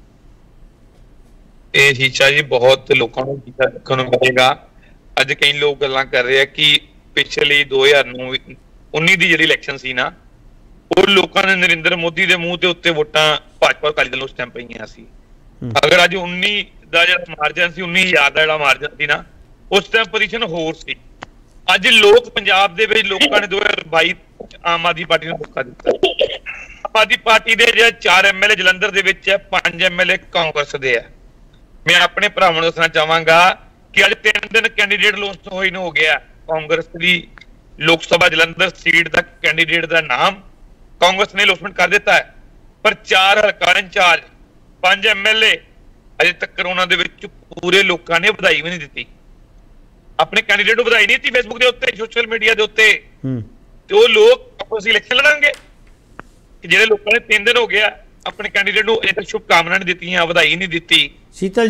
ਇਹ ਸ਼ੀਸ਼ਾ ਜੀ ਬਹੁਤ ਲੋਕਾਂ ਨੂੰ ਸ਼ੀਸ਼ਾ ਦੇਖਣ ਨੂੰ ਮਿਲੇਗਾ। ਅੱਜ ਕਈ ਲੋਕ ਗੱਲਾਂ ਕਰ ਰਹੇ ਆ ਕਿ ਪਿਛਲੀ 2019 ਦੀ ਜਿਹੜੀ ਇਲੈਕਸ਼ਨ ਸੀ ਨਾ, ਉਹ ਲੋਕਾਂ ਨੇ ਨਰਿੰਦਰ ਮੋਦੀ ਦੇ ਮੂੰਹ ਦੇ ਉੱਤੇ ਵੋਟਾਂ ਭਾਜਪਾ ਅਕਾਲੀ ਦਲ ਨੂੰ ਉਸ ਟਾਈਮ ਪਈਆਂ ਸੀ। ਅਗਰ ਅੱਜ 19 ਦਾ ਜਿਹੜਾ ਮਾਰਜਨ ਸੀ, 19,000 ਦਾ ਜਿਹੜਾ ਮਾਰਜਨ ਸੀ ਨਾ, ਉਸ ਟਾਈਮ ਪੋਜੀਸ਼ਨ ਹੋਰ ਸੀ। ਅੱਜ ਲੋਕ ਪੰਜਾਬ ਦੇ ਵਿੱਚ ਲੋਕਾਂ ਨੇ 2022 ਆਮ ਆਦਮੀ ਪਾਰਟੀ ਨੂੰ ਮੌਕਾ ਦਿੱਤਾ। ਆਮ ਆਦਮੀ ਪਾਰਟੀ ਦੇ ਜਿਹੜੇ 4 MLA ਜਲੰਧਰ ਦੇ ਵਿੱਚ ਹੈ, 5 MLA ਕਾਂਗਰਸ ਦੇ ਹੈ। ਮੈਂ ਆਪਣੇ ਭਰਾਵਾਂ ਨੂੰ ਦੱਸਣਾ ਚਾਹਾਂਗਾ ਕਿ ਅੱਜ 3 ਦਿਨ ਕੈਂਡੀਡੇਟ ਲੋਂਚ ਹੋਏ ਨੂੰ ਹੋ ਗਿਆ। ਕਾਂਗਰਸ ਦੀ ਲੋਕ ਸਭਾ ਜਲੰਧਰ ਸੀਟ ਦਾ ਕੈਂਡੀਡੇਟ ਦਾ ਨਾਮ ਕਾਂਗਰਸ ਨੇ ਅਨਾਉਂਸਮੈਂਟ ਕਰ ਦਿੱਤਾ ਹੈ, ਪਰ 4 ਹਲਕਾ ਇੰਚਾਰਜ, 5 MLA ਅਜੇ ਤੱਕ ਉਹਨਾਂ ਦੇ ਵਿੱਚ ਪੂਰੇ ਲੋਕਾਂ ਨੇ ਵਧਾਈ ਵੀ ਨਹੀਂ ਦਿੱਤੀ। ਆਪਣੇ ਕੈਂਡੀਡੇਟ ਨੂੰ ਵਧਾਈ ਨਹੀਂ ਦਿੱਤੀ ਫੇਸਬੁੱਕ ਦੇ ਉੱਤੇ, ਸੋਸ਼ਲ ਮੀਡੀਆ ਦੇ ਉੱਤੇ। ਤੇ ਉਹ ਲੋਕ ਆਪਸ ਇਲੈਕਸ਼ਨ ਲੜਾਂਗੇ ਕਿ ਜਿਹੜੇ ਲੋਕਾਂ ਨੇ 3 ਦਿਨ ਹੋ ਗਿਆ ਆਪਣੇ ਕੈਂਡੀਡੇਟ ਨੂੰ ਅਜੇ ਤੱਕ ਸ਼ੁਭਕਾਮਨਾਵਾਂ ਨਹੀਂ ਦਿੱਤੀਆਂ, ਵਧਾਈ ਨਹੀਂ ਦਿੱਤੀ। ਸ਼ੀਤਲ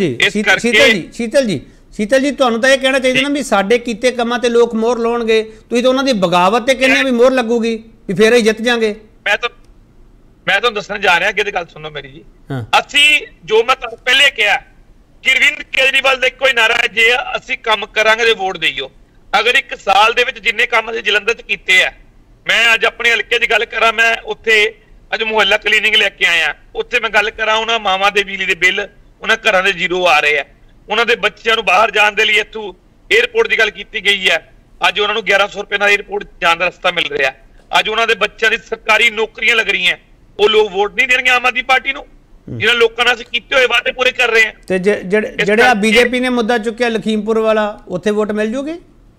ਜੀ ਤੁਹਾਨੂੰ ਤਾਂ ਇਹ ਕਹਿਣਾ ਚਾਹੀਦਾ ਨਾ ਵੀ ਸਾਡੇ ਕੀਤੇ ਕੰਮਾਂ ਤੇ ਲੋਕ ਮੋਹਰ ਲਾਉਣਗੇ, ਤੁਸੀਂ ਤਾਂ ਉਹਨਾਂ ਦੀ ਬਗਾਵਤ ਤੇ ਕਹਿੰਦੇ ਵੀ ਮੋਹਰ ਲੱਗੂਗੀ ਵੀ ਫੇਰ ਹੀ ਜਿੱਤ ਜਾਾਂਗੇ। ਮੈਂ ਤੁਹਾਨੂੰ ਦੱਸਣ ਜਾ ਰਿਹਾ ਕਿ ਇਹਦੀ ਗੱਲ ਸੁਣੋ ਮੇਰੀ ਜੀ। ਅਸੀਂ ਜੋ ਮੈਂ ਤੁਹਾਨੂੰ ਪਹਿਲੇ ਕਿਹਾ ਕਿ ਅਰਵਿੰਦ ਕੇਜਰੀਵਾਲ ਦਾ ਇੱਕੋ ਹੀ ਨਾਰਾ ਹੈ, ਜੇ ਅਸੀਂ ਕੰਮ ਕਰਾਂਗੇ ਤੇ ਵੋਟ ਦੇਈਓ। ਅਗਰ 1 ਸਾਲ ਦੇ ਵਿੱਚ ਜਿੰਨੇ ਕੰਮ ਅਸੀਂ ਜਲੰਧਰ 'ਚ ਕੀਤੇ ਆ, ਮੈਂ ਅੱਜ ਆਪਣੇ ਹਲਕੇ ਦੀ ਗੱਲ ਕਰਾਂ, ਮੈਂ ਉੱਥੇ ਅੱਜ ਮੁਹੱਲਾ ਕਲੀਨਿੰਗ ਲੈ ਕੇ ਆਇਆ। ਉੱਥੇ ਮੈਂ ਗੱਲ ਕਰਾਂ, ਉਹਨਾਂ ਮਾਵਾਂ ਦੇ ਬਿਜਲੀ ਦੇ ਬਿੱਲ ਉਹਨਾਂ ਘਰਾਂ ਦੇ 0 ਆ ਰਹੇ ਆ। ਉਹਨਾਂ ਦੇ ਬੱਚਿਆਂ ਨੂੰ ਬਾਹਰ ਜਾਣ ਦੇ ਲਈ ਇੱਥੋਂ 에ਅਰਪੋਰਟ ਦੀ ਗੱਲ ਕੀਤੀ ਗਈ ਹੈ। ਅੱਜ ਉਹਨਾਂ ਨੂੰ 1100 ਰੁਪਏ ਨਾਲ 에ਅਰਪੋਰਟ ਜਾਣ ਦਾ ਰਸਤਾ ਮਿਲ ਰਿਹਾ। ਅੱਜ ਉਹਨਾਂ ਦੇ ਬੱਚਿਆਂ ਦੀ ਸਰਕਾਰੀ ਨੌਕਰੀਆਂ ਲੱਗ ਰਹੀਆਂ। ਉਹ ਲੋਕ ਵੋਟ ਨਹੀਂ ਦੇਣਗੇ ਆਮ ਆਦਮੀ ਪਾਰਟੀ ਨੂੰ, ਜਿਹਨਾਂ ਲੋਕਾਂ ਨਾਲ ਅਸੀਂ ਕੀਤੇ ਹੋਏ ਵਾਅਦੇ ਪੂਰੇ ਕਰ ਰਹੇ ਆ। ਤੇ ਜਿਹੜਾ ਬੀਜੇਪੀ ਨੇ ਮੁੱਦਾ ਚੁੱਕਿਆ ਲਖੀਮਪੁਰ ਵਾਲਾ, ਉੱਥੇ ਵੋਟ ਮਿਲ ਜੂਗੀ?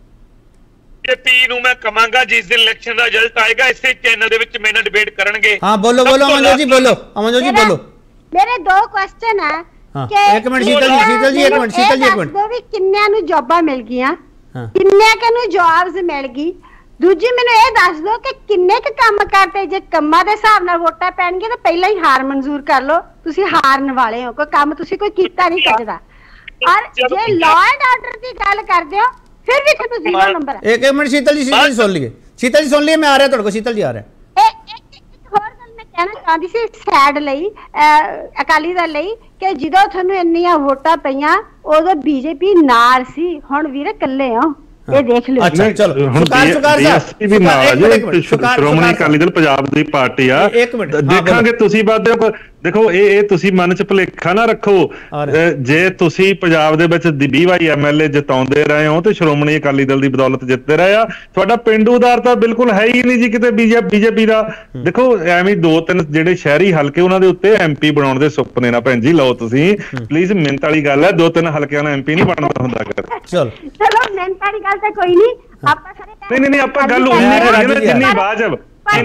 ਬੀਜੇਪੀ ਨੂੰ ਮੈਂ ਕਹਾਂਗਾ ਜਿਸ ਦਿਨ ਇਲੈਕਸ਼ਨ ਦਾ ਰਿਜ਼ਲਟ ਆਏਗਾ ਇਸੇ ਚੈਨਲ ਦੇ ਵਿੱਚ ਮੇਰੇ ਨਾਲ ਡਿਬੇਟ ਕਰਨਗੇ। ਹਾਂ ਬੋਲੋ ਅਮਨਜੋਤ ਜੀ, ਬੋਲੋ। ਮੇਰੇ 2 ਕੁਐਸਚਨ ਹੈ ਕਿ ਇੱਕ ਮਿੰਟ ਸ਼ੀਤਲ ਜੀ ਇੱਕ ਮਿੰਟ ਵੀ ਕਿੰਨਿਆਂ ਨੂੰ ਜੌਬਾਂ ਮਿਲ ਗਈਆਂ, ਕਿੰਨਿਆਂ ਕਿ ਨੂੰ ਜੌਬਸ ਮਿਲ ਗਈ। ਦੂਜੀ ਮੈਨੂੰ ਇਹ ਦੱਸ ਦਿਓ ਕਿ ਕਿੰਨੇ ਕੁ ਕੰਮ ਕਰਤੇ, ਜੇ ਕੰਮਾਂ ਦੇ ਹਿਸਾਬ ਨਾਲ ਵੋਟਾਂ ਪੈਣਗੀਆਂ ਤਾਂ ਪਹਿਲਾਂ ਹੀ ਹਾਰ ਮਨਜ਼ੂਰ ਕਰ ਲਓ। ਤੁਸੀਂ ਹਾਰਨ ਵਾਲੇ ਹੋ, ਕੋਈ ਕੰਮ ਤੁਸੀਂ ਕੋਈ ਕੀਤਾ ਨਹੀਂ ਸਕਦਾ। ਔਰ ਜੇ ਲਾਅ ਐਂਡ ਆਰਡਰ ਦੀ ਗੱਲ ਕਰਦੇ ਹੋ ਫਿਰ ਵੀ ਤੁਹਾਨੂੰ 0 ਨੰਬਰ ਹੈ। ਇੱਕ ਮਿੰਟ ਸ਼ੀਤਲ ਜੀ ਸੁਣ ਲਈਏ, ਮੈਂ ਆ ਰਿਹਾ ਤੁਹਾਡੇ ਕੋਲ। ਸ਼ੀਤਲ ਜੀ ਆ ਰਿਹਾ। ਇੱਕ ਹੋਰ ਗੱਲ ਮੈਂ ਕਹਿਣਾ ਚਾਹੁੰਦੀ ਸੀ ਸਾਈਡ ਲਈ, ਅਕਾਲੀ ਦਲ ਲਈ, ਕਿ ਜਦੋਂ ਤੁਹਾਨੂੰ ਇੰਨੀਆਂ ਵੋਟਾਂ ਪਈਆਂ ਉਦੋਂ ਬੀਜੇਪੀ ਨਾਲ ਸੀ, ਹੁਣ ਵੀਰੇ ਇਕੱਲੇ ਹੋ, ਇਹ ਦੇਖ ਲਿਓ। ਅੱਛਾ ਚਲੋ, ਡੀਐਸਪੀ ਵੀ ਨਾਲ ਹੈ, ਸ਼੍ਰੋਮਣੀ ਅਕਾਲੀ ਦਲ ਪੰਜਾਬ ਦੀ ਪਾਰਟੀ ਆ। ਦੇਖਾਂਗੇ ਤੁਸੀਂ ਦੇਖੋ ਇਹ ਤੁਸੀਂ ਮਨ ਚ ਭੁਲੇਖਾ ਨਾ ਰੱਖੋ। ਜੇ ਤੁਸੀਂ ਪੰਜਾਬ ਦੇ ਵਿੱਚ 20 MLA ਜਿਤਾਉਂਦੇ ਰਹੇ ਹੋ ਤੇ ਸ਼੍ਰੋਮਣੀ ਅਕਾਲੀ ਦਲ ਦੀ ਬਦੌਲਤ ਜਿੱਤਦੇ ਰਹੇ ਆ, ਤੁਹਾਡਾ ਪਿੰਡੂ ਆਧਾਰ ਤਾਂ ਬਿਲਕੁਲ ਹੈ ਹੀ ਨਹੀਂ ਜੀ ਕਿਤੇ ਬੀਜੇਪੀ ਦਾ। ਦੇਖੋ ਐਵੇਂ 2-3 ਜਿਹੜੇ ਸ਼ਹਿਰੀ ਹਲਕੇ ਉਹਨਾਂ ਦੇ ਉੱਤੇ MP ਬਣਾਉਣ ਦੇ ਸੁਪਨੇ ਨਾ ਭੈਣ ਜੀ ਲਓ ਤੁਸੀਂ, ਪਲੀਜ਼। ਮਿਹਨਤ ਵਾਲੀ ਗੱਲ ਹੈ, 2-3 ਹਲਕਿਆਂ ਨੂੰ MP ਨਹੀਂ ਬਣਦਾ ਹੁੰਦਾ। ਚਲੋ ਮਿਹਨਤ ਵਾਲੀ ਗੱਲ ਤਾਂ ਕੋਈ ਨਹੀਂ, ਆਪਾਂ ਸਾਰੇ ਨਹੀਂ ਆਪਾਂ ਗੱਲ ਉਨੀ ਕਰਾਂਗੇ ਜਿੰਨੀ ਵਾਜਬ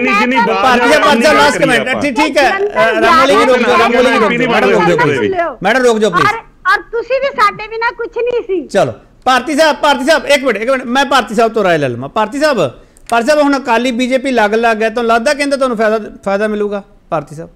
मैडम रोक जाओ प्लीज। और तुसी भी साडे बिना कुछ नहीं सी। चलो भारती साहब एक मिनट मैं भारती साहब तो राय ले लवां। भारती साहब हुण अकाली बीजेपी लग गया तो लगदा कहंदे तुहानूं फायदा मिलूगा? भारती साहब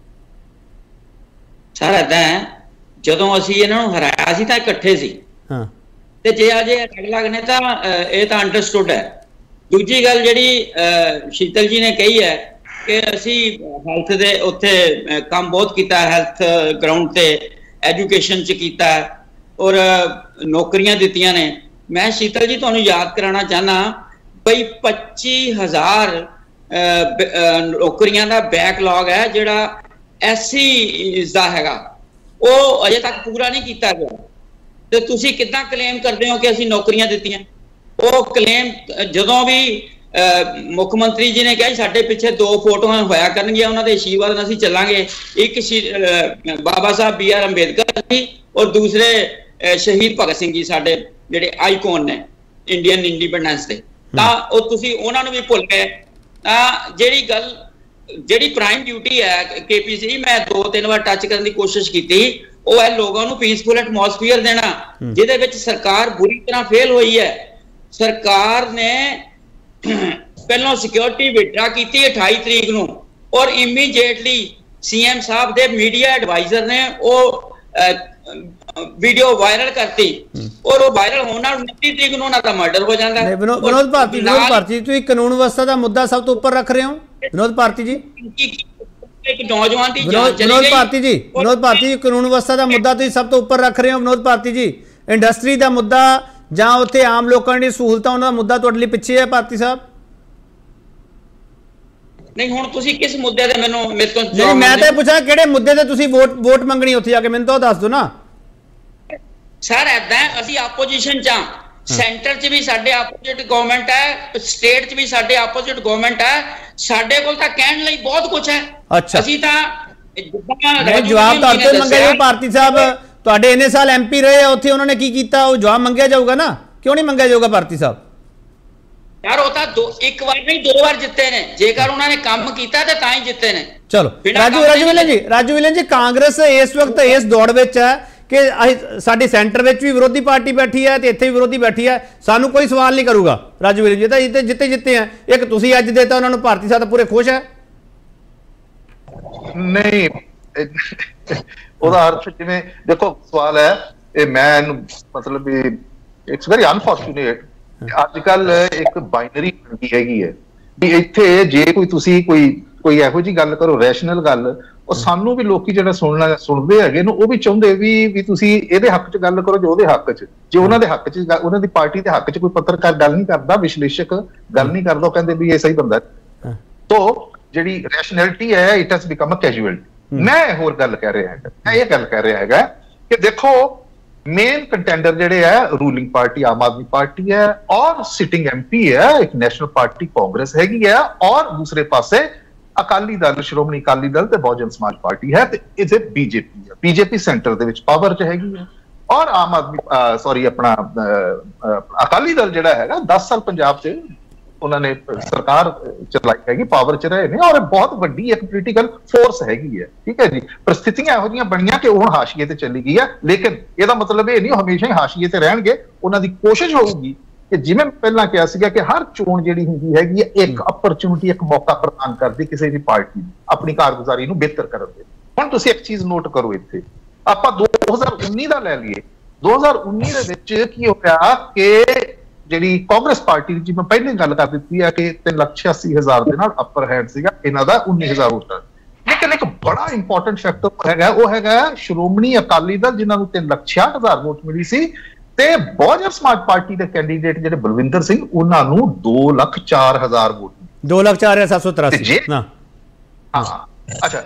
सर इदां है जदों असीं इन्हां नूं हराया सी तां इकट्ठे सी, हां, ते जे अज अलग ने तां इह तां अंडरस्टूड है। दूजी गल जिहड़ी शीतल जी ने कही है कि असी हैल्थ दे उत्थे काम बहुत कीता, हैल्थ ग्राउंड ते एजुकेशन च कीता और नौकरियां दित्तियां ने। मैं शीतल जी तुहानूं याद कराना चाहना बई 25,000 नौकरियां दा बैकलॉग है जिहड़ा SC दा हैगा, ਉਹ ਅਜੇ ਤੱਕ ਪੂਰਾ ਨਹੀਂ ਕੀਤਾ ਗਿਆ। ਤੇ ਤੁਸੀਂ ਕਿੱਦਾਂ ਕਲੇਮ ਕਰਦੇ ਹੋ ਕਿ ਅਸੀਂ ਨੌਕਰੀਆਂ ਦਿੱਤੀਆਂ? ਉਹ ਕਲੇਮ ਜਦੋਂ ਵੀ ਮੁੱਖ ਮੰਤਰੀ ਜੀ ਨੇ ਕਿਹਾ ਸਾਡੇ ਪਿੱਛੇ 2 ਫੋਟੋਆਂ ਹੋਇਆ ਕਰਨਗੀਆਂ, ਉਹਨਾਂ ਦੇ ਆਸ਼ੀਰਵਾਦ ਨਾਲ ਅਸੀਂ ਚੱਲਾਂਗੇ। ਇੱਕ ਬਾਬਾ ਸਾਹਿਬ BR ਅੰਬੇਦਕਰ ਜੀ ਔਰ ਦੂਸਰੇ ਸ਼ਹੀਦ ਭਗਤ ਸਿੰਘ ਜੀ ਸਾਡੇ ਜਿਹੜੇ ਆਈਕਨ ਨੇ ਇੰਡੀਅਨ ਇੰਡੀਪੈਂਡੈਂਸ ਦੇ, ਤਾਂ ਉਹ ਤੁਸੀਂ ਉਹਨਾਂ ਨੂੰ ਵੀ ਭੁੱਲ ਗਏ। ਤਾਂ ਜਿਹੜੀ ਪ੍ਰਾਈਮ ਡਿਊਟੀ ਹੈ KPC, ਮੈਂ 2-3 ਵਾਰ ਟੱਚ ਕਰਨ ਦੀ ਕੋਸ਼ਿਸ਼ ਕੀਤੀ, ਉਹ ਹੈ ਲੋਕਾਂ ਨੂੰ ਪੀਸਫੁਲ ਐਟਮੋਸਫੀਅਰ ਦੇਣਾ, ਜਿਹਦੇ ਵਿੱਚ ਸਰਕਾਰ ਬੁਰੀ ਤਰ੍ਹਾਂ ਫੇਲ ਹੋਈ ਹੈ। ਸਰਕਾਰ ਨੇ ਪਹਿਲਾਂ ਸਿਕਿਉਰਿਟੀ ਵਿਡਰਾ ਕੀਤੀ 28 ਤਰੀਕ ਨੂੰ ਔਰ ਇਮੀਡੀਏਟਲੀ CM ਸਾਹਿਬ ਦੇ ਮੀਡੀਆ ਐਡਵਾਈਜ਼ਰ ਨੇ ਉਹ ਵੀਡੀਓ ਵਾਇਰਲ ਕਰਤੀ ਔਰ ਉਹ ਵਾਇਰਲ ਹੋਣ ਨਾਲ 29 ਤਰੀਕ ਨੂੰ ਉਹਨਾਂ ਦਾ ਮਰਡਰ ਹੋ ਜਾਂਦਾ ਹੈ। ਵਿਨੋਦ ਭਾਰਤੀ ਤੁਸੀਂ ਕਾਨੂੰਨ ਵਿਵਸਥਾ ਦਾ ਮੁੱਦਾ ਸਭ ਤੋਂ ਉੱਪਰ ਰੱਖ ਰਹੇ ਹੋ। विनोद भारती जी, एक नौजवान की जान चली विनोद गई। भारती जी, विनोद भारती जी, कानून व्यवस्था का मुद्दा तुसीं सब तो उपर रख रहे हो विनोद भारती जी। इंडस्ट्री का मुद्दा जां उत्थे आम लोगों की सहूलतां उन्हां दा मुद्दा तुहाडे लई पिछे है भारती साहब? नहीं हुण तुसीं किस मुद्दे ते मैनूं मेरे तो नहीं, मैं तो पूछा किहड़े मुद्दे ते तुसीं वोट मंगनी उत्थे जाके, मैनूं तो दस दो ना। सर ऐदा है, असीं आपोजिशन च हां, सेंटर च भी साडे आपोजिट गवर्नमेंट है, स्टेट च भी साडे आपोजिट गवर्नमेंट है, साडे कोल तां कहण लई बहुत कुछ है। अच्छा, असीं तां नहीं जवाब तो आपसे मंगे जाओ भारती साहब, तुहाडे इन्ने साल MP रहे आ उत्थे, उन्होंने की कीता वो जवाब मंगया जाऊगा ना, क्यों नहीं मंगया जाऊगा भारती साहब? यार वो तां एक बार नहीं 2 बार जिते ने, जेकर उन्होंने काम कीता ते तां ही जिते ने। चलो राजू विलन जी, कांग्रेस इस वक्त इस दौड़ विच है कि साडी सेंटर विच भी विरोधी पार्टी बैठी है ते इत्थे भी विरोधी बैठी है, सानू कोई सवाल नहीं करूगा। राजू विलन जी तो जिते हैं, एक तुसीं अज देता उन्होंने, भारती साहब पूरे खुश है? नहीं ਉਹਦਾ ਅਰਥ ਜਿਵੇਂ ਦੇਖੋ ਸਵਾਲ ਹੈ ਇਹ ਮੈਂ ਮਤਲਬ ਵੀ ਇਟਸ ਵੈਰੀ ਅਨਫੋਰਚੂਨੇਟ ਅੱਜ ਕੱਲ ਇੱਕ ਬਾਈਨਰੀ ਬਣ ਗਈ ਹੈਗੀ ਹੈ ਵੀ ਇੱਥੇ ਜੇ ਕੋਈ ਤੁਸੀਂ ਕੋਈ ਇਹੋ ਜੀ ਗੱਲ ਕਰੋ ਰੈਸ਼ਨਲ ਗੱਲ, ਉਹ ਸਾਨੂੰ ਵੀ ਲੋਕੀ ਜਿਹੜਾ ਸੁਣਦੇ ਹੈਗੇ ਨੂੰ ਉਹ ਵੀ ਚਾਹੁੰਦੇ ਵੀ ਤੁਸੀਂ ਇਹਦੇ ਹੱਕ 'ਚ ਗੱਲ ਕਰੋ ਜੋ ਉਹਦੇ ਹੱਕ 'ਚ, ਜੇ ਉਹਨਾਂ ਦੇ ਹੱਕ 'ਚ ਉਹਨਾਂ ਦੀ ਪਾਰਟੀ ਦੇ ਹੱਕ 'ਚ ਕੋਈ ਪੱਤਰਕਾਰ ਗੱਲ ਨਹੀਂ ਕਰਦਾ, ਵਿਸ਼ਲੇਸ਼ਕ ਗੱਲ ਨਹੀਂ ਕਰਦਾ, ਉਹ ਕਹਿੰਦੇ ਵੀ ਇਹ ਸਹੀ ਬੰਦਾ। ਤੋ ਜਿਹੜੀ ਰੈਸ਼ਨੈਲਿਟੀ ਹੈ it has become a casualty. ਮੈਂ ਹੋਰ ਗੱਲ ਕਹਿ ਰਿਹਾ ਹੈਗਾ, ਮੈਂ ਇਹ ਗੱਲ ਕਹਿ ਰਿਹਾ ਹੈਗਾ ਕਿ ਦੇਖੋ ਮੇਨ ਕੰਟੈਂਡਰ ਜਿਹੜੇ ਹੈ रूलिंग पार्टी आम आदमी पार्टी है और सिटिंग MP है, एक नेशनल पार्टी कांग्रेस हैगी है, और दूसरे पासे अकाली दल श्रोमणी अकाली दल ते बहुजन समाज पार्टी है, ते इथे बीजेपी है। बीजेपी सेंटर दे विच पावर च हैगी है, और आम आदमी सॉरी अपना अकाली दल जिहड़ा हैगा 10 साल पंजाब च उन्होंने सरकार चलाई हैगी, पावर च रहे ने, और बहुत वड्डी एक पोलिटिकल फोर्स हैगी है। ठीक है जी, परिस्थितियां ਇਹੋ ਜਿਹੀਆਂ ਬਣੀਆਂ ਕਿ ਹੁਣ ਹਾਸ਼ੀਏ ਤੇ ਚਲੀ ਗਈ ਹੈ, ਲੇਕਿਨ ਇਹਦਾ ਮਤਲਬ ਇਹ ਨਹੀਂ ਹਮੇਸ਼ਾ ਹੀ ਹਾਸ਼ੀਏ ਤੇ ਰਹਿਣਗੇ। ਉਹਨਾਂ ਦੀ ਕੋਸ਼ਿਸ਼ ਹੋਊਗੀ ਕਿ ਜਿਵੇਂ ਪਹਿਲਾਂ ਕਿਹਾ ਸੀਗਾ ਕਿ ਹਰ ਚੋਣ ਜਿਹੜੀ ਹੁੰਦੀ ਹੈਗੀ ਹੈ ਇੱਕ ਅਪਰਚੂਨਿਟੀ, ਇੱਕ ਮੌਕਾ ਪ੍ਰਦਾਨ ਕਰਦੀ ਕਿਸੇ ਵੀ ਪਾਰਟੀ ਨੂੰ ਆਪਣੀ ਕਾਰਗੁਜ਼ਾਰੀ ਨੂੰ ਬਿਹਤਰ ਕਰਨ ਦੇ। ਹੁਣ ਤੁਸੀਂ ਇੱਕ ਚੀਜ਼ ਨੋਟ ਕਰੋ, ਇੱਥੇ ਆਪਾਂ 2019 ਦਾ ਲੈ ਲਈਏ, 2019 ਦੇ ਵਿੱਚ ਕੀ ਹੋਇਆ ਕਿ ਜਿਹੜੀ ਕਾਂਗਰਸ ਪਾਰਟੀ ਦੀ, ਜਿਵੇਂ ਪਹਿਲਾਂ ਗੱਲ ਕਰ ਦਿੱਤੀ ਹੈ ਕਿ 3,86,000 ਦੇ ਨਾਲ ਅਪਰ ਹੈਂਡ ਸੀਗਾ ਇਹਨਾਂ ਦਾ 19,000 ਵੋਟਰ। ਲੇਕਿਨ ਇੱਕ ਬੜਾ ਇੰਪੋਰਟੈਂਟ ਫੈਕਟਰ ਹੈਗਾ, ਉਹ ਹੈਗਾ ਸ਼੍ਰੋਮਣੀ ਅਕਾਲੀ ਦਲ ਜਿਨ੍ਹਾਂ ਨੂੰ 3,66,000 ਵੋਟ ਮਿਲੀ ਸੀ, ਤੇ ਬਹੁਜਨ ਸਮਾਜ ਪਾਰਟੀ ਦੇ ਕੈਂਡੀਡੇਟ ਜਿਹੜੇ ਬਲਵਿੰਦਰ ਸਿੰਘ ਉਹਨਾਂ ਨੂੰ 2,04,000 ਵੋਟ। 2,04,783 ਨਾ। ਹਾਂ ਅੱਛਾ,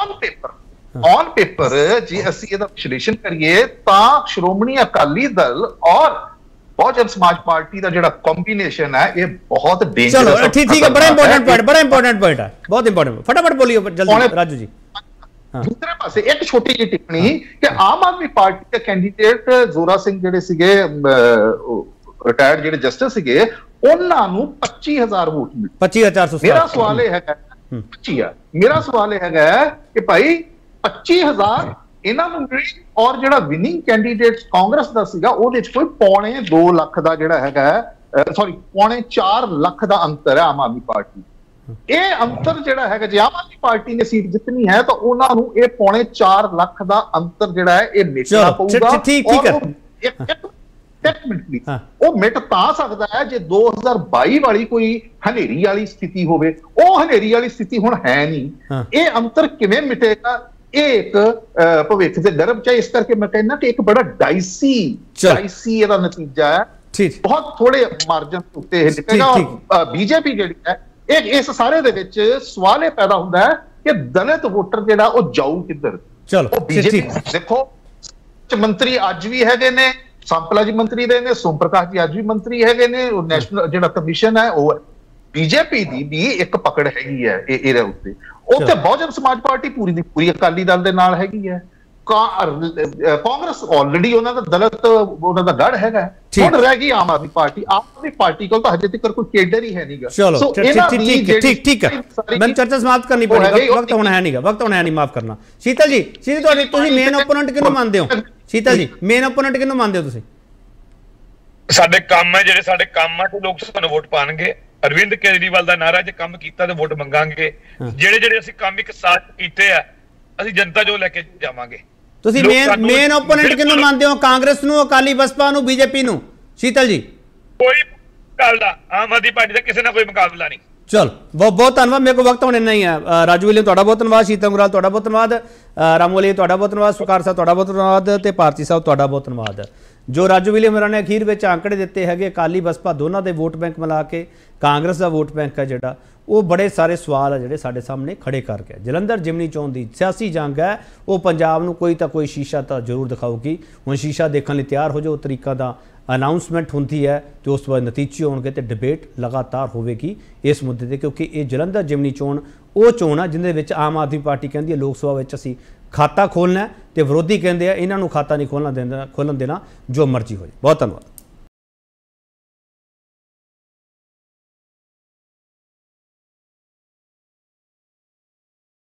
ਔਨ ਪੇਪਰ ਜੇ ਅਸੀਂ ਇਹਦਾ ਵਿਸ਼ਲੇਸ਼ਣ ਕਰੀਏ ਤਾਂ ਸ਼੍ਰੋਮਣੀ ਅਕਾਲੀ ਦਲ ਔਰ बहुजन समाज पार्टी का जो कॉम्बिनेशन है ये बहुत डेंजरस है। ठीक है, बड़ा इंपॉर्टेंट पॉइंट है, बहुत इंपॉर्टेंट। फटाफट बोलिए जल्दी राजू जी। दूसरे पासे एक छोटी जी टिप्पणी कि आम आदमी पार्टी के कैंडिडेट जोरा सिंह ਜਿਹੜੇ ਸੀਗੇ ਰਿਟਾਇਰਡ ਜਿਹੜੇ ਜਸਟਿਸ ਸੀਗੇ, ਉਹਨਾਂ ਨੂੰ 25,000 ਵੋਟ ਮਿਲੇ। 25,400। ਮੇਰਾ ਸਵਾਲ ਇਹ ਹੈਗਾ 25 ਮੇਰਾ ਸਵਾਲ ਇਹ ਹੈਗਾ ਕਿ ਭਾਈ 25,000 ਇਹਨਾਂ ਨੂੰ ਮਿਲੀ, ਔਰ ਜਿਹੜਾ ਵਿਨਿੰਗ ਕੈਂਡੀਡੇਟ ਕਾਂਗਰਸ ਦਾ ਸੀਗਾ ਉਹਦੇ ਚ ਕੋਈ ਪੌਣੇ 2 ਲੱਖ ਦਾ ਜਿਹੜਾ ਹੈਗਾ ਸੌਰੀ ਪੌਣੇ 4 ਲੱਖ ਦਾ ਅੰਤਰ ਹੈ ਆਮ ਆਦਮੀ ਪਾਰਟੀ। ਇਹ ਅੰਤਰ ਜਿਹੜਾ ਹੈਗਾ ਜੇ ਆਮ ਆਦਮੀ ਪਾਰਟੀ ਨੇ ਸੀਟ ਜਿੱਤਣੀ ਹੈ ਤਾਂ ਉਹਨਾਂ ਨੂੰ ਇਹ ਪੌਣੇ 4 ਲੱਖ ਦਾ ਅੰਤਰ ਜਿਹੜਾ ਹੈ ਇਹ ਮਿਟਣਾ ਪਊਗਾ। ਠੀਕ ਹੈ, ਇੱਕ ਮਿੰਟ ਪਲੀਜ਼, ਉਹ ਮਿਟ ਤਾਂ ਸਕਦਾ ਹੈ ਜੇ 2022 ਵਾਲੀ ਕੋਈ ਹਨੇਰੀ ਵਾਲੀ ਸਥਿਤੀ ਹੋਵੇ। ਉਹ ਹਨੇਰੀ ਵਾਲੀ ਸਥਿਤੀ ਹੁਣ ਹੈ ਨਹੀਂ। ਇਹ ਅੰਤਰ ਕਿਵੇਂ ਮਿਟੇਗਾ ਇਹ ਇੱਕ ਭਵਿੱਖ ਦੇ ਗਰਭ ਚ, ਇਸ ਕਰਕੇ ਮੈਂ ਕਹਿੰਦਾ ਕਿ ਇੱਕ ਬੜਾ ਡਾਈਸੀ ਇਹਦਾ ਨਤੀਜਾ ਹੈ। ਬਹੁਤ ਥੋੜੇ ਮਾਰਜਨ ਉੱਤੇ ਇਹ ਨਿਕਲੇਗਾ, ਔਰ ਬੀਜੇਪੀ ਜਿਹੜੀ ਹੈ ਇਸ ਸਾਰੇ ਦੇ ਵਿੱਚ ਸਵਾਲ ਇਹ ਪੈਦਾ ਹੁੰਦਾ ਹੈ ਕਿ ਦਲਿਤ ਵੋਟਰ ਜਿਹੜਾ ਉਹ ਜਾਊ ਕਿੱਧਰ। ਚਲੋ ਬੀਜੇਪੀ ਦੇਖੋ ਮੰਤਰੀ ਅੱਜ ਵੀ ਹੈਗੇ ਨੇ, ਸੰਪਲਾ ਜੀ ਮੰਤਰੀ ਦੇ ਨੇ, ਸੋਮ ਪ੍ਰਕਾਸ਼ ਜੀ ਅੱਜ ਵੀ ਮੰਤਰੀ ਹੈਗੇ ਨੇ, ਉਹ ਨੈਸ਼ਨਲ ਜਿਹੜਾ ਕਮਿਸ਼ਨ ਹੈ ਉਹ ਬੀਜੇਪੀ ਦੀ ਵੀ ਇੱਕ ਪਕੜ ਹੈਗੀ ਹੈ ਇਹਦੇ ਉੱਤੇ। ਉੱਥੇ ਬਹੁਜਨ ਸਮਾਜ ਪਾਰਟੀ ਪੂਰੀ ਦੀ ਪੂਰੀ ਅਕਾਲੀ ਦਲ ਦੇ ਨਾਲ ਹੈਗੀ ਹੈ। ਕਾਂਗਰਸ ਆਲਰੇਡੀ ਉਹਨਾਂ ਦਾ ਦਲਿਤ ਉਹਨਾਂ ਦਾ ਗੜ ਹੈਗਾ, ਹੁਣ ਰਹਿ ਗਈ ਆਮ ਆਦਮੀ ਪਾਰਟੀ। ਆਮ ਆਦਮੀ ਪਾਰਟੀ ਕੋਲ ਤਾਂ ਹਜੇ ਤੱਕ ਕੋਈ ਕੇਡਰ ਹੀ ਹੈ ਨਹੀਂਗਾ। ਚਲੋ ਠੀਕ ਹੈ, ਮੈਂ ਚਰਚਾ ਸਮਾਪਤ ਕਰਨੀ ਪੜੇਗੀ, ਵਕਤ ਹੁਣ ਹੈ ਨਹੀਂ, ਮਾਫ ਕਰਨਾ। ਸ਼ੀਤਲ ਜੀ, ਤੁਸੀਂ ਮੇਨ ਓਪੋਨੈਂਟ ਕਿਹਨੂੰ ਮੰਨਦੇ ਹੋ? ਸ਼ੀਤਲ ਜੀ, ਮੇਨ ਓਪੋਨੈਂਟ ਕਿਹਨੂੰ ਮੰਨਦੇ ਹੋ ਤੁਸੀਂ? ਸਾਡੇ ਕੰਮ ਹੈ, ਜਿਹੜੇ ਸਾਡੇ ਕੰਮ ਆ ਤੇ ਲੋਕ ਸਾਨੂੰ ਵੋਟ ਪਾਣਗੇ। ਅਰਵਿੰਦ ਕੇਜਰੀਵਾਲ ਦਾ ਨਾਰਾ ਜੇ ਕੰਮ ਕੀਤਾ ਤੇ ਵੋਟ ਮੰਗਾਂਗੇ। ਜਿਹੜੇ ਅਸੀਂ ਕੰਮ ਇੱਕ ਸਾਥ ਕੀਤੇ ਆ ਅਸੀਂ ਜਨਤਾ ਜੋ ਲੈ ਕੇ ਜਾਵਾਂਗੇ। ਤੁਸੀਂ ਮੇਨ ਓਪੋਨੈਂਟ ਕਿਹਨੂੰ ਮੰਨਦੇ ਹੋ? ਕਾਂਗਰਸ ਨੂੰ, ਅਕਾਲੀ ਬਸਪਾ ਨੂੰ, ਬੀਜੇਪੀ ਨੂੰ? ਸ਼ੀਤਲ ਜੀ, ਕੋਈ ਗੱਲ ਦਾ ਆਮ ਆਦਮੀ ਪਾਰਟੀ ਦਾ ਕਿਸੇ ਨਾਲ ਕੋਈ ਮੁਕਾਬਲਾ ਨਹੀਂ। ਚਲ ਬਹੁਤ ਬਹੁਤ ਧੰਨਵਾਦ। ਮੇਰੇ ਕੋਲ ਵਕਤ ਹੁਣ ਇੰਨਾ ਹੀ ਹੈ। ਰਾਜੂ ਵਿਲੀਅਮ ਤੁਹਾਡਾ ਬਹੁਤ ਧੰਨਵਾਦ, ਸ਼ੀਤਲ ਗੁਰਾਲ ਤੁਹਾਡਾ ਬਹੁਤ ਧੰਨਵਾਦ, ਰਾਮੂ ਵਾਲੀ ਤੁਹਾਡਾ ਬਹੁਤ ਧੰਨਵਾਦ, ਸੁਕਾਰ ਸਾਹਿਬ ਤੁਹਾਡਾ ਬਹੁਤ ਧੰਨਵਾਦ ਤੇ ਭਾਰਤੀ ਸਾਹਿਬ ਤੁਹਾਡਾ ਬਹੁਤ ਧੰਨਵਾਦ। ਜੋ ਰਾਜੂ ਵਿਲੀਅਮ ਹੋਰਾਂ ਨੇ ਅਖੀਰ ਵਿੱਚ ਆંકੜੇ ਦਿੱਤੇ ਹੈਗੇ ਅਕਾਲੀ ਬਸਪਾ ਦੋਨਾਂ ਦੇ ਵੋਟ ਬੈਂਕ ਮਿਲਾ ਕੇ ਕਾਂਗਰਸ ਦਾ ਵੋਟ ਬੈਂਕ ਹੈ ਜਿਹੜਾ ਉਹ ਬੜੇ ਸਾਰੇ ਸਵਾਲ ਆ ਜਿਹੜੇ ਸਾਡੇ ਸਾਹਮਣੇ ਖੜੇ ਕਰ ਗਿਆ। ਜਲੰਧਰ ਜਿਮਨੀ ਚੋਣ ਦੀ ਸਿਆਸੀ ਜੰਗ ਹੈ ਉਹ ਪੰਜਾਬ ਨੂੰ ਕੋਈ ਤਾਂ ਕੋਈ ਸ਼ੀਸ਼ਾ ਤਾਂ ਜ਼ਰੂਰ ਦਿਖਾਊਗੀ। ਹੁਣ ਸ਼ੀਸ਼ਾ ਦੇਖਣ ਲਈ ਤਿਆਰ ਹੋ ਜਾਓ। ਤਰੀਕਾ ਦਾ ਅਨਾਊਂਸਮੈਂਟ ਹੁੰਦੀ ਹੈ ਤੇ ਉਸ ਤੋਂ ਬਾਅਦ ਨਤੀਜੇ ਹੋਣਗੇ ਤੇ ਡਿਬੇਟ ਲਗਾਤਾਰ ਹੋਵੇਗੀ ਇਸ ਮੁੱਦੇ ਤੇ, ਕਿਉਂਕਿ ਇਹ ਜਲੰਧਰ ਜਿਮਨੀ ਚੋਣ ਉਹ ਚੋਣ ਆ ਜਿਹਦੇ ਵਿੱਚ ਆਮ ਆਦਮੀ ਪਾਰਟੀ ਕਹਿੰਦੀ ਹੈ ਲੋਕ ਸਭਾ ਵਿੱਚ ਅਸੀਂ ਖਾਤਾ ਖੋਲ੍ਹਣਾ ਤੇ ਵਿਰੋਧੀ ਕਹਿੰਦੇ ਆ ਇਹਨਾਂ ਨੂੰ ਖਾਤਾ ਨਹੀਂ ਖੋਲ੍ਹਣ ਦੇਣਾ, ਜੋ ਮਰਜ਼ੀ ਹੋ ਜਾਏ। ਬਹੁਤ ਧੰਨਵਾਦ।